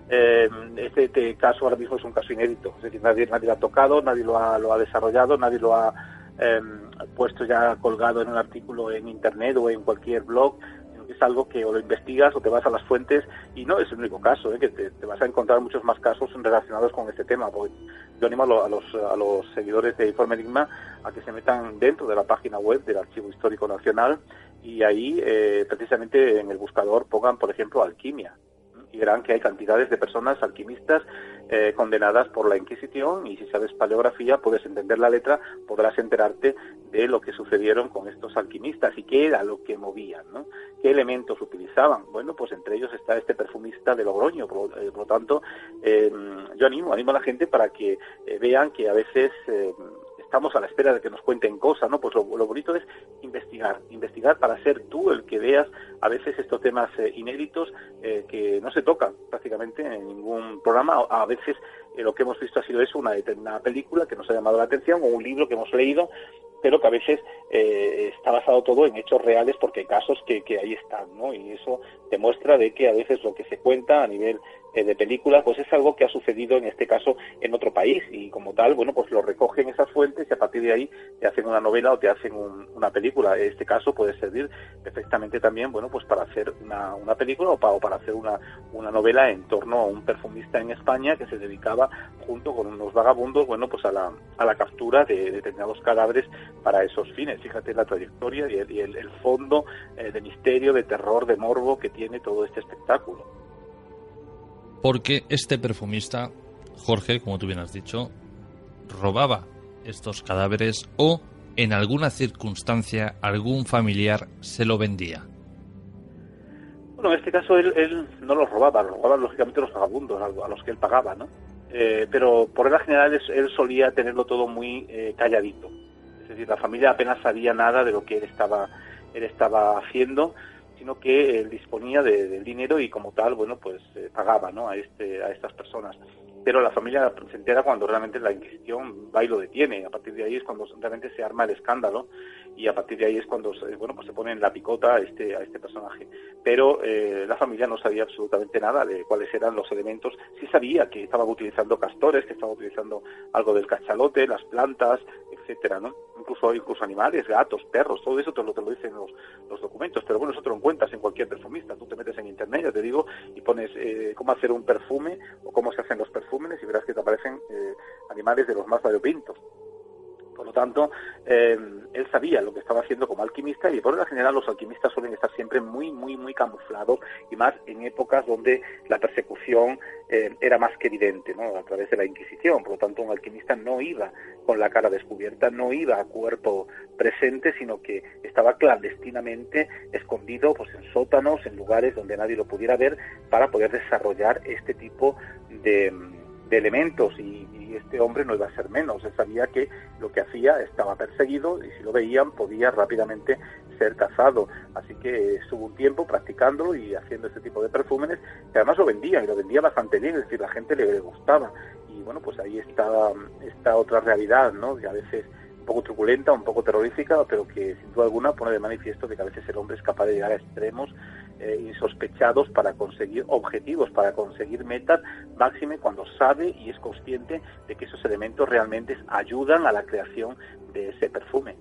Este caso ahora mismo es un caso inédito, es decir, nadie lo ha tocado, nadie lo ha desarrollado, nadie lo ha puesto ya colgado en un artículo en internet o en cualquier blog. Es algo que o lo investigas o te vas a las fuentes, y no es el único caso, que te vas a encontrar muchos más casos relacionados con este tema. Porque yo animo a los seguidores de Informe Enigma a que se metan dentro de la página web del Archivo Histórico Nacional y ahí precisamente en el buscador pongan, por ejemplo, alquimia, y verán que hay cantidades de personas alquimistas condenadas por la Inquisición, y si sabes paleografía puedes entender la letra, podrás enterarte de lo que sucedieron con estos alquimistas y qué era lo que movían, ¿no? Qué elementos utilizaban. Bueno, pues entre ellos está este perfumista de Logroño, por lo tanto yo animo a la gente para que vean que a veces estamos a la espera de que nos cuenten cosas, ¿no? Pues lo bonito es investigar para ser tú el que veas a veces estos temas inéditos que no se tocan prácticamente en ningún programa. A veces lo que hemos visto ha sido eso, una determinada película que nos ha llamado la atención o un libro que hemos leído, pero que a veces está basado todo en hechos reales, porque hay casos que ahí están, ¿no? Y eso demuestra de que a veces lo que se cuenta a nivel de película, pues es algo que ha sucedido en este caso en otro país, y como tal, bueno, pues lo recogen esas fuentes y a partir de ahí te hacen una novela o te hacen una película. En este caso puede servir perfectamente también, bueno, pues para hacer una película o para hacer una novela en torno a un perfumista en España que se dedicaba junto con unos vagabundos, bueno, pues a la captura de determinados cadáveres para esos fines. Fíjate la trayectoria y el fondo de misterio, de terror, de morbo que tiene todo este espectáculo. Porque este perfumista, Jorge, como tú bien has dicho, robaba estos cadáveres o, en alguna circunstancia, algún familiar se lo vendía. Bueno, en este caso él no los robaba, lógicamente los vagabundos, a los que él pagaba, ¿no? Pero por regla general él solía tenerlo todo muy calladito. Es decir, la familia apenas sabía nada de lo que él estaba haciendo, sino que él disponía del dinero y como tal, bueno, pues pagaba, ¿no? a estas personas. Pero la familia se entera cuando realmente la Inquisición va y lo detiene. A partir de ahí es cuando realmente se arma el escándalo, y a partir de ahí es cuando bueno, pues se pone en la picota a este personaje. Pero la familia no sabía absolutamente nada de cuáles eran los elementos. Sí sabía que estaban utilizando castores, que estaban utilizando algo del cachalote, las plantas, etcétera, ¿no? Incluso animales, gatos, perros, todo eso te lo dicen los documentos. Pero bueno, eso te lo encuentras en cualquier perfumista. Tú te metes en internet, ya te digo, y pones cómo hacer un perfume o cómo se hacen los perfúmenes y verás que te aparecen animales de los más variopintos. Por lo tanto, él sabía lo que estaba haciendo como alquimista, y por lo general los alquimistas suelen estar siempre muy, muy, muy camuflados, y más en épocas donde la persecución era más que evidente, ¿no? A través de la Inquisición. Por lo tanto, un alquimista no iba con la cara descubierta, no iba a cuerpo presente, sino que estaba clandestinamente escondido, pues en sótanos, en lugares donde nadie lo pudiera ver, para poder desarrollar este tipo de elementos, y este hombre no iba a ser menos. Él sabía que lo que hacía estaba perseguido, y si lo veían podía rápidamente ser cazado. Así que estuvo un tiempo practicándolo y haciendo este tipo de perfúmenes, que además lo vendía, y lo vendía bastante bien, es decir, la gente le gustaba. Y bueno, pues ahí está esta otra realidad, ¿no? Que a veces un poco truculenta, un poco terrorífica, pero que sin duda alguna pone de manifiesto que a veces el hombre es capaz de llegar a extremos insospechados para conseguir objetivos, para conseguir metas, máxime cuando sabe y es consciente de que esos elementos realmente ayudan a la creación de ese perfume.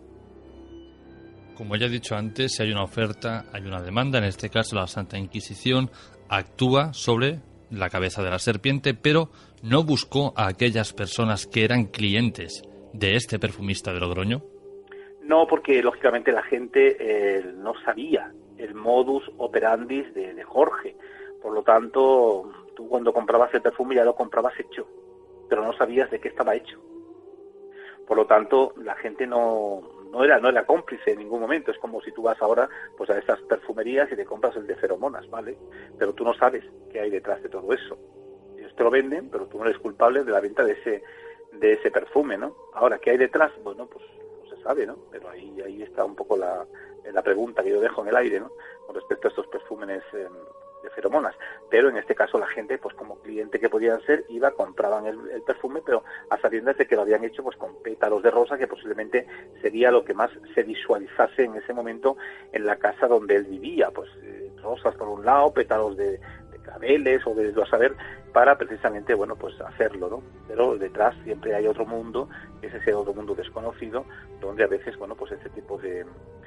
Como ya he dicho antes, si hay una oferta, hay una demanda. En este caso, la Santa Inquisición actúa sobre la cabeza de la serpiente, pero no buscó a aquellas personas que eran clientes de este perfumista de Logroño. No, porque lógicamente la gente no sabía el modus operandi de Jorge. Por lo tanto, tú cuando comprabas el perfume ya lo comprabas hecho, pero no sabías de qué estaba hecho. Por lo tanto, la gente no era cómplice en ningún momento. Es como si tú vas ahora pues a esas perfumerías y te compras el de feromonas, ¿vale? Pero tú no sabes qué hay detrás de todo eso. Ellos te lo venden, pero tú no eres culpable de la venta de ese perfume, ¿no? Ahora, ¿qué hay detrás? Bueno, pues no se sabe, ¿no? Pero ahí está un poco la pregunta que yo dejo en el aire, ¿no? Con respecto a estos perfúmenes feromonas, pero en este caso la gente, pues como cliente que podían ser, compraban el perfume, pero a sabiendas de que lo habían hecho pues con pétalos de rosa, que posiblemente sería lo que más se visualizase en ese momento en la casa donde él vivía, pues rosas por un lado, pétalos de claveles o de saber, para precisamente, bueno, pues hacerlo, ¿no? Pero detrás siempre hay otro mundo, que es ese otro mundo desconocido, donde a veces, bueno, pues este tipo de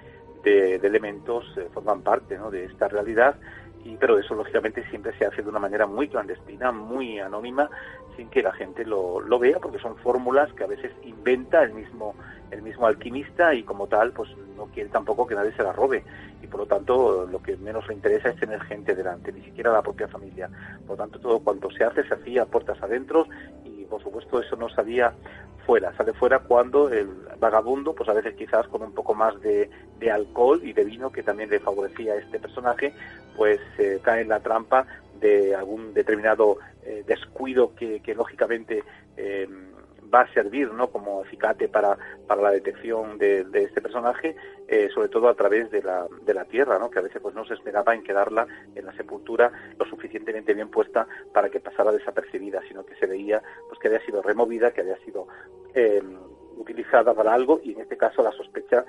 elementos forman parte, ¿no?, de esta realidad, pero eso lógicamente siempre se hace de una manera muy clandestina, muy anónima, sin que la gente lo vea, porque son fórmulas que a veces inventa el mismo alquimista, y como tal pues no quiere tampoco que nadie se la robe, y por lo tanto lo que menos le interesa es tener gente delante, ni siquiera la propia familia. Por lo tanto, todo cuanto se hacía puertas adentro, y por supuesto eso no salía fuera, sale fuera cuando el vagabundo, pues a veces quizás con un poco más de alcohol y de vino, que también le favorecía a este personaje, pues cae en la trampa de algún determinado descuido que lógicamente va a servir, ¿no?, como acicate para la detección de este personaje, sobre todo a través de la tierra, ¿no?, que a veces pues no se esperaba en quedarla en la sepultura lo suficientemente bien puesta para que pasara desapercibida, sino que se veía pues que había sido removida, que había sido utilizada para algo, y en este caso la sospecha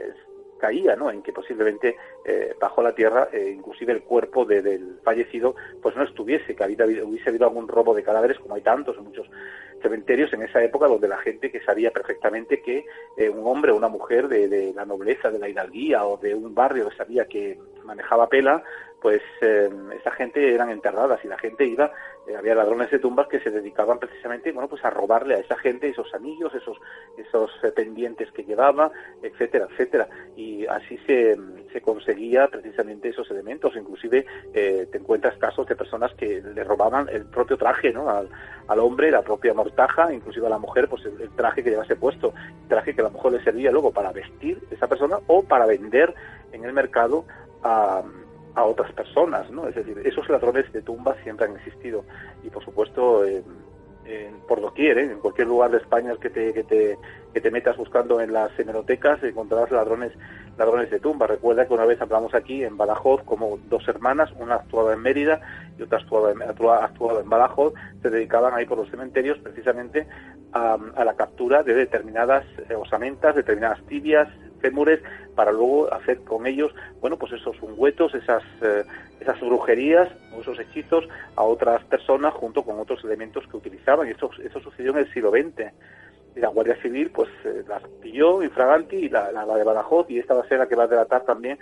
caía, ¿no?, en que posiblemente bajo la tierra, inclusive el cuerpo del fallecido pues no estuviese, que hubiese habido algún robo de cadáveres, como hay tantos en muchos cementerios en esa época, donde la gente que sabía perfectamente que un hombre o una mujer de la nobleza, de la hidalguía o de un barrio que sabía que manejaba pela, pues esa gente eran enterradas, y la gente iba, había ladrones de tumbas que se dedicaban precisamente, bueno, pues a robarle a esa gente esos anillos, esos pendientes que llevaba, etcétera, etcétera, y así se conseguía precisamente esos elementos. Inclusive te encuentras casos de personas que le robaban el propio traje, ¿no?, al hombre, la propia mortaja, inclusive a la mujer, pues el traje que llevase puesto, el traje que a lo mejor le servía luego para vestir esa persona o para vender en el mercado a otras personas, ¿no? Es decir, esos ladrones de tumbas siempre han existido, y por supuesto por doquier, en cualquier lugar de España que te metas buscando en las hemerotecas encontrarás ladrones de tumbas. Recuerda que una vez hablamos aquí en Badajoz como dos hermanas, una actuaba en Mérida y otra actuaba en Badajoz, se dedicaban ahí por los cementerios precisamente a la captura de determinadas osamentas, determinadas tibias, fémures, para luego hacer con ellos, bueno, pues esos ungüetos, esas brujerías o esos hechizos a otras personas, junto con otros elementos que utilizaban. Y eso sucedió en el siglo XX. Y la Guardia Civil pues las pilló infraganti, y la de Badajoz, y esta va a ser la que va a delatar también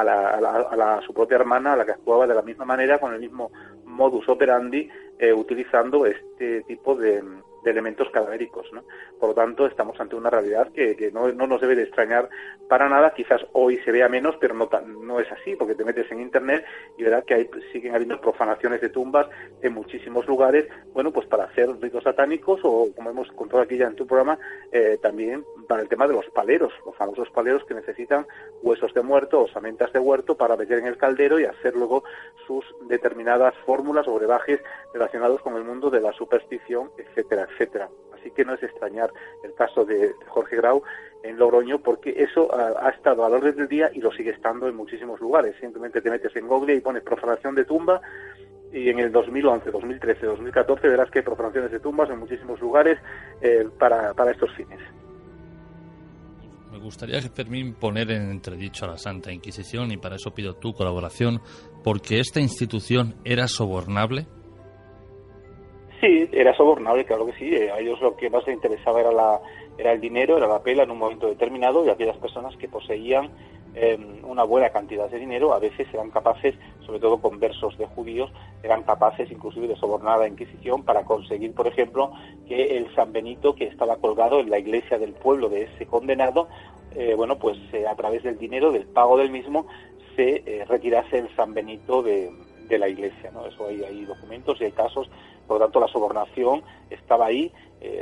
a su propia hermana, a la que actuaba de la misma manera, con el mismo modus operandi, utilizando este tipo de elementos cadavéricos, ¿no? Por lo tanto, estamos ante una realidad que no nos debe de extrañar para nada. Quizás hoy se vea menos, pero no es así, porque te metes en internet y verás que siguen habiendo profanaciones de tumbas en muchísimos lugares, bueno, pues para hacer ritos satánicos, o como hemos contado aquí ya en tu programa, también para el tema de los paleros, los famosos paleros que necesitan huesos de muerto, osamentas de huerto, para meter en el caldero y hacer luego sus determinadas fórmulas o brebajes relacionados con el mundo de la superstición, etcétera, etcétera. Así que no es extrañar el caso de Jorge Grau en Logroño, porque eso ha estado a la orden del día y lo sigue estando en muchísimos lugares. Simplemente te metes en Google y pones profanación de tumba, y en el 2011, 2013, 2014 verás que hay profanaciones de tumbas en muchísimos lugares para estos fines. Me gustaría, Fermín, poner en entredicho a la Santa Inquisición, y para eso pido tu colaboración, porque esta institución era sobornable. Sí, era sobornable, claro que sí. A ellos lo que más les interesaba era el dinero, era la pela en un momento determinado, y aquellas personas que poseían una buena cantidad de dinero a veces eran capaces, sobre todo conversos de judíos, eran capaces inclusive de sobornar a la Inquisición para conseguir, por ejemplo, que el San Benito, que estaba colgado en la iglesia del pueblo de ese condenado, a través del dinero, del pago del mismo, se retirase el San Benito de la iglesia, ¿no? Eso hay documentos y hay casos. Por lo tanto, la sobornación estaba ahí,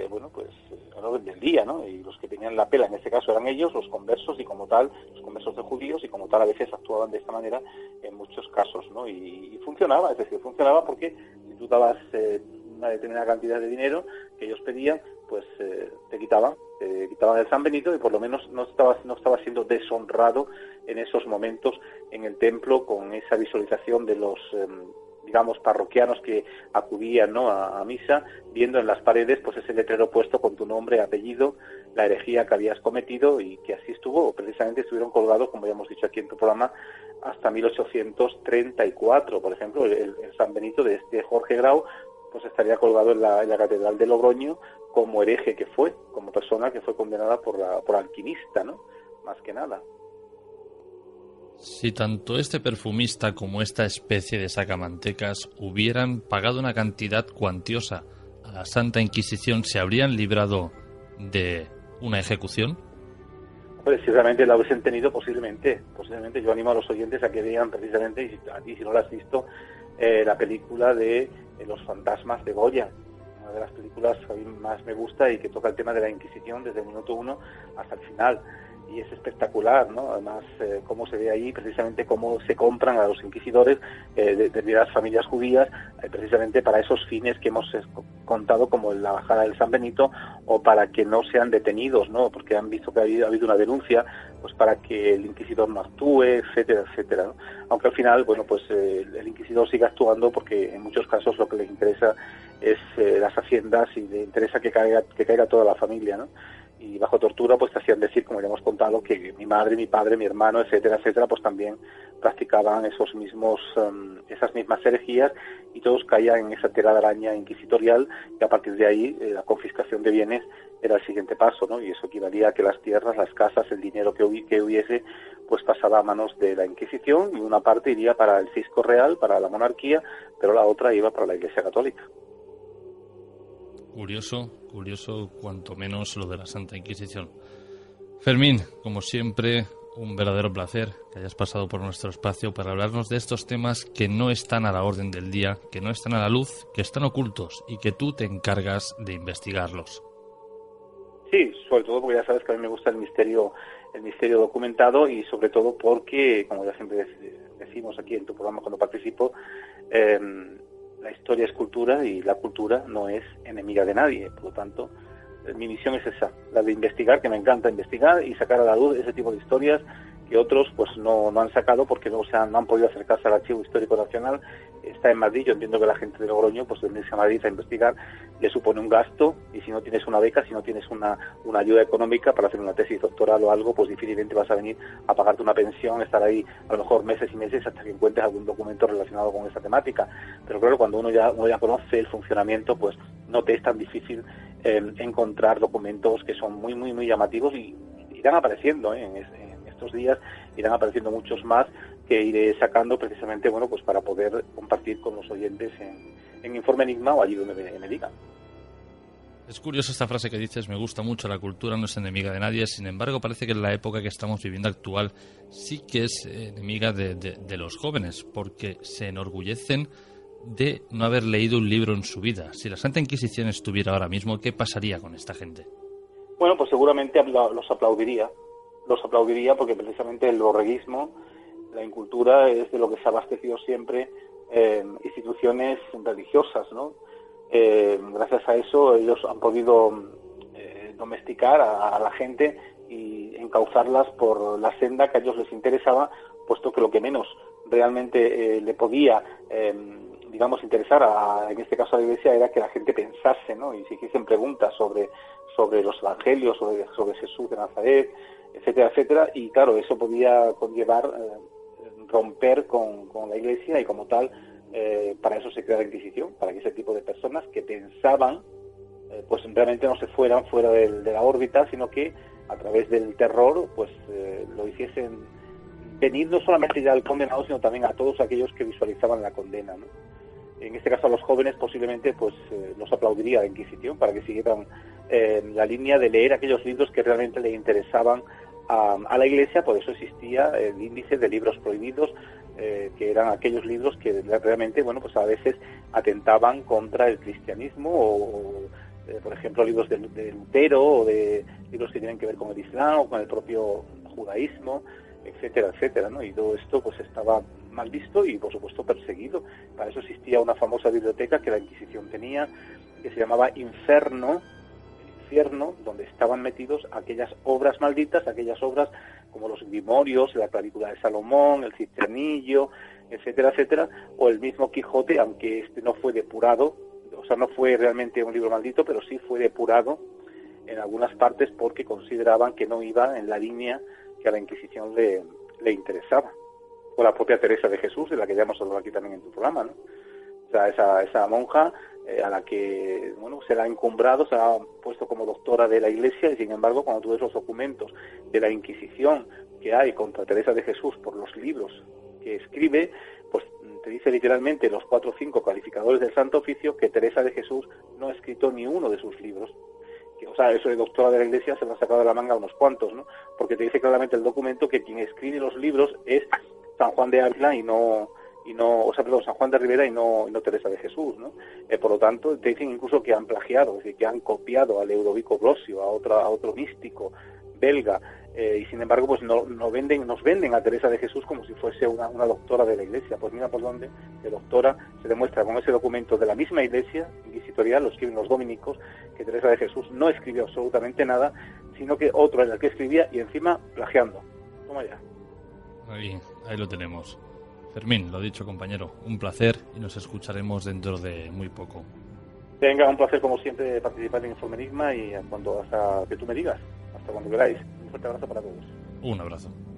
a lo largo del día, ¿no? Y los que tenían la pela en este caso eran ellos, los conversos, y como tal, los conversos de judíos, y como tal a veces actuaban de esta manera en muchos casos, ¿no? Y funcionaba, es decir, funcionaba porque si tú dabas una determinada cantidad de dinero que ellos pedían, pues te quitaban el San Benito, y por lo menos no estaba siendo deshonrado en esos momentos en el templo, con esa visualización de los digamos parroquianos que acudían, ¿no?, a misa, viendo en las paredes pues ese letrero puesto con tu nombre, apellido, la herejía que habías cometido, y que así precisamente estuvieron colgados, como ya hemos dicho aquí en tu programa, hasta 1834. Por ejemplo, el San Benito de Jorge Grau pues estaría colgado en la Catedral de Logroño como hereje que fue, como persona que fue condenada por alquimista, ¿no?, más que nada. Si tanto este perfumista como esta especie de sacamantecas hubieran pagado una cantidad cuantiosa a la Santa Inquisición, ¿se habrían librado de una ejecución? Pues si realmente la hubiesen tenido, posiblemente. Yo animo a los oyentes a que vean precisamente, y a ti si no la has visto, la película de Los fantasmas de Goya, una de las películas que a mí más me gusta y que toca el tema de la Inquisición desde el minuto 1 hasta el final. Y es espectacular, ¿no? Además, cómo se ve ahí precisamente cómo se compran a los inquisidores de las familias judías, precisamente para esos fines que hemos contado, como la bajada del San Benito, o para que no sean detenidos, ¿no?, porque han visto que ha habido una denuncia, pues para que el inquisidor no actúe, etcétera, etcétera, ¿no? Aunque al final, bueno, pues el inquisidor sigue actuando, porque en muchos casos lo que le interesa es las haciendas, y le interesa que caiga toda la familia, ¿no? Y bajo tortura pues te hacían decir, como ya hemos contado, que mi madre, mi padre, mi hermano, etcétera, etcétera, pues también practicaban esas mismas herejías, y todos caían en esa telaraña inquisitorial, y a partir de ahí la confiscación de bienes era el siguiente paso, ¿no? Y eso equivalía a que las tierras, las casas, el dinero que hubiese, pues pasaba a manos de la Inquisición, y una parte iría para el fisco real, para la monarquía, pero la otra iba para la Iglesia Católica. Curioso cuanto menos lo de la Santa Inquisición. Fermín, como siempre, un verdadero placer que hayas pasado por nuestro espacio para hablarnos de estos temas que no están a la orden del día, que no están a la luz, que están ocultos, y que tú te encargas de investigarlos. Sí, sobre todo porque ya sabes que a mí me gusta el misterio documentado, y sobre todo porque, como ya siempre decimos aquí en tu programa cuando participo, la historia es cultura, y la cultura no es enemiga de nadie. Por lo tanto, mi misión es esa, la de investigar, que me encanta investigar y sacar a la luz ese tipo de historias que otros pues no han sacado, porque no han podido acercarse al Archivo Histórico Nacional. Está en Madrid. Yo entiendo que la gente de Logroño, pues venirse a Madrid a investigar le supone un gasto, y si no tienes una beca, si no tienes una ayuda económica para hacer una tesis doctoral o algo, pues difícilmente vas a venir a pagarte una pensión, estar ahí a lo mejor meses y meses hasta que encuentres algún documento relacionado con esa temática. Pero claro, cuando uno ya conoce el funcionamiento, pues no te es tan difícil encontrar documentos que son muy, muy, muy llamativos, y irán apareciendo en estos días, irán apareciendo muchos más que iré sacando precisamente, bueno, pues para poder compartir con los oyentes en Informe Enigma o allí donde me digan. Es curioso esta frase que dices, me gusta mucho, la cultura no es enemiga de nadie. Sin embargo, parece que en la época que estamos viviendo actual sí que es enemiga de los jóvenes, porque se enorgullecen de no haber leído un libro en su vida. Si la Santa Inquisición estuviera ahora mismo, ¿qué pasaría con esta gente? Bueno, pues seguramente los aplaudiría porque precisamente el borreguismo, la incultura, es de lo que se ha abastecido siempre instituciones religiosas, ¿no? Gracias a eso ellos han podido domesticar a la gente y encauzarlas por la senda que a ellos les interesaba, puesto que lo que menos realmente le podía interesar en este caso a la Iglesia era que la gente pensase, ¿no? Y se hiciesen preguntas sobre los evangelios, sobre Jesús de Nazaret, etcétera, etcétera. Y claro, eso podía conllevar romper con la Iglesia, y como tal, para eso se crea la Inquisición, para que ese tipo de personas que pensaban, pues realmente no se fueran fuera de la órbita, sino que a través del terror, pues lo hiciesen venir no solamente ya al condenado, sino también a todos aquellos que visualizaban la condena, ¿no? En este caso a los jóvenes posiblemente pues los aplaudiría la Inquisición para que siguieran la línea de leer aquellos libros que realmente le interesaban a la Iglesia. Por eso existía el índice de libros prohibidos, que eran aquellos libros que realmente, bueno, pues a veces atentaban contra el cristianismo, o por ejemplo libros de Lutero, o de libros que tienen que ver con el Islam o con el propio judaísmo, etcétera, etcétera, ¿no? Y todo esto pues estaba mal visto y por supuesto perseguido. Para eso existía una famosa biblioteca que la Inquisición tenía, que se llamaba Inferno, infierno donde estaban metidos aquellas obras malditas, aquellas obras como los Grimorios, la clavícula de Salomón, el Cisternillo, etcétera, etcétera, o el mismo Quijote, aunque este no fue depurado, o sea, no fue realmente un libro maldito, pero sí fue depurado en algunas partes porque consideraban que no iba en la línea que a la Inquisición le interesaba. O la propia Teresa de Jesús, de la que ya hemos hablado aquí también en tu programa, ¿no? O sea, esa monja a la que, bueno, se la ha encumbrado, se ha puesto como doctora de la Iglesia, y sin embargo, cuando tú ves los documentos de la Inquisición que hay contra Teresa de Jesús por los libros que escribe, pues te dice literalmente los 4 o 5 calificadores del Santo Oficio que Teresa de Jesús no ha escrito ni uno de sus libros. O sea, eso de doctora de la Iglesia se lo ha sacado de la manga unos cuantos, ¿no? Porque te dice claramente el documento que quien escribe los libros es San Juan de Ávila San Juan de Rivera y no Teresa de Jesús, ¿no? Por lo tanto, te dicen incluso que han plagiado, es decir, que han copiado a Ludovico Blosio, a otro místico belga, y sin embargo, pues nos venden a Teresa de Jesús como si fuese una doctora de la Iglesia. Pues mira por dónde, de doctora, se demuestra con ese documento de la misma Iglesia inquisitorial, lo escriben los dominicos, que Teresa de Jesús no escribió absolutamente nada, sino que otro era el que escribía y encima plagiando. Toma ya. Ahí lo tenemos. Fermín, lo dicho, compañero, un placer y nos escucharemos dentro de muy poco. Venga, un placer como siempre participar en Informe Enigma y hasta que tú me digas, hasta cuando queráis. Un fuerte abrazo para todos. Un abrazo.